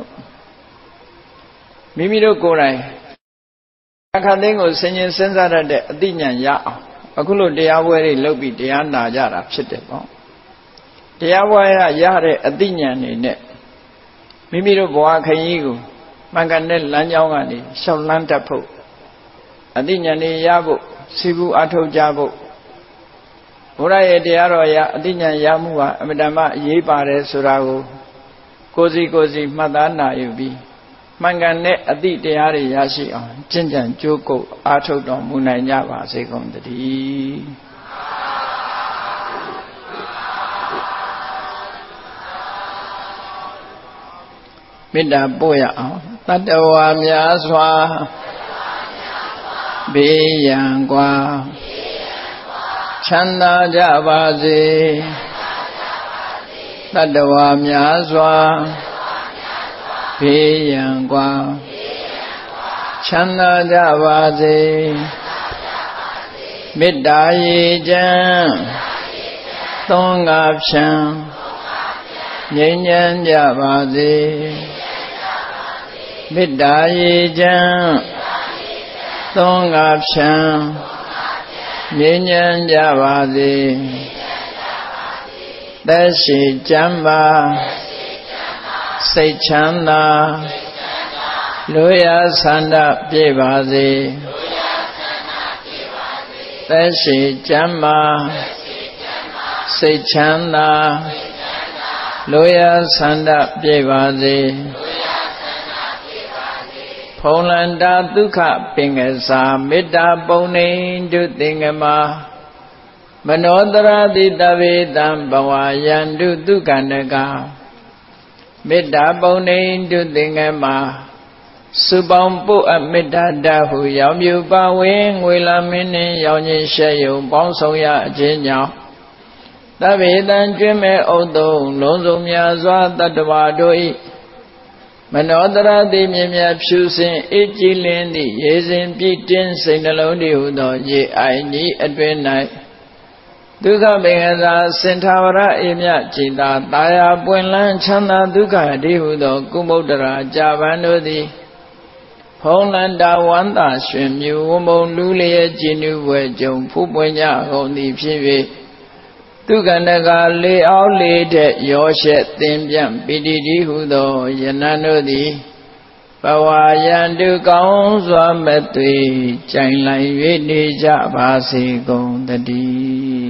မိမိတို့ကိုယ်တိုင်အခါသိန်းကိုဆင်ခြင်စဉ်းစားရတဲ့အသိဉာဏ်ရအောင်အခုလိုတရားပွဲတွေလုပ်ပြီးတရားနာကြတာဖြစ်တယ်ပေါ့တရားပွဲရတဲ့အသိဉာဏ်တွေနဲ့မိမိတို့ဘဝခရီးကိုမှန်ကန်တဲ့လမ်းကြောင်းကနေရှောက်လန်းတတ်ဖို့အသိဉာဏ်တွေရဖို့စီဘူးအထောက်ကြဖို့ဘုရားရဲ့တရားတော်ရအသိဉာဏ်ရမှုဟာအမြဲတမ်းအရေးပါတယ်ဆိုတာကိုကိုယ်စီမှတ်သားနာယူပြီးမှန်ကန်တဲ့အသိတရားတွေရရှိအောင်ကျင့်ကြံကြိုးကုပ်အားထုတ်တော်မူနိုင်ကြပါစေကုန်သတည်းမေတ္တာပို့ရအောင်တတ္တဝါများစွာဘေးရန်กว่าချမ်းသာကြပါစေတတ္တဝါများစွာဘေးရန်กว่าချမ်းသာကြပါစေမေတ္တာရေချမ်းသုံးငါဖြံငြိမ်းချမ်းကြပါစေမေတ္တာရေချမ်းသုံးငါဖြံငြိမ်းချမ်းကြပါစေသက်ရှိကျမ်းပါစိတ်ချမ်းသာလူရဆန္ဒပြည့်ပါစေသက်ရှိကျမ်းပါစိတ်ချမ်းသာလူရဆန္ဒပြည့်ပါစေဖုံလန္တာဒုက္ခပင်ကစားမေတ္တာပုံနေတုသင်္ကမာမနောတရတိတဝေတံဘဝယန္တုဒုက္ခနကမေတ္တာပုံနေတုသင်္ကမာစုပေါင်းပုအမေတ္တာတဟုရောင်မြူပါဝင်ငွေလာမင်းနှင့်ရောင်ချင်းရှဲယုံပေါင်းဆောင်ရအခြင်းကြောင့်တဗေတံကျွင်းမဲ့ဥတုံလုံးစုံများစွာတတ္တဝါတို့၏မနောတရတိမြင်မြဖြူစင်အေးကြည်လင်းသည့်ရေစဉ်ပြည့်တင်းစိတ်နှလုံးတည်းဟုသောရေအိုင်ကြီးအတွင်၌ဒုက္ခပင်ကစားစင်ထာဝရအေမြကြည်သာတာယာပွင့်လန်းချမ်းသာဒုက္ခတည်းဟုသောကုမုဒ္ဒရာကြာပန်တို့သည်ဖုံးလန္တာဝန္တာရွှင်မြူဝမုံလူလျက်ကြည်နူးဝဲကြုံဖူးပွင့်ကြကုန်သည်ဖြစ်၍ဒုက္ခနကလေအောင်လေတဲ့ရောရှက်သင်ပြန့်ပိတိတိဟုသောယနံတို့သည်ဘဝယန္တုကောင်းစွာမဲ့သွေကြိုင်လိုက်၍နေကြပါစေကုန်တည်း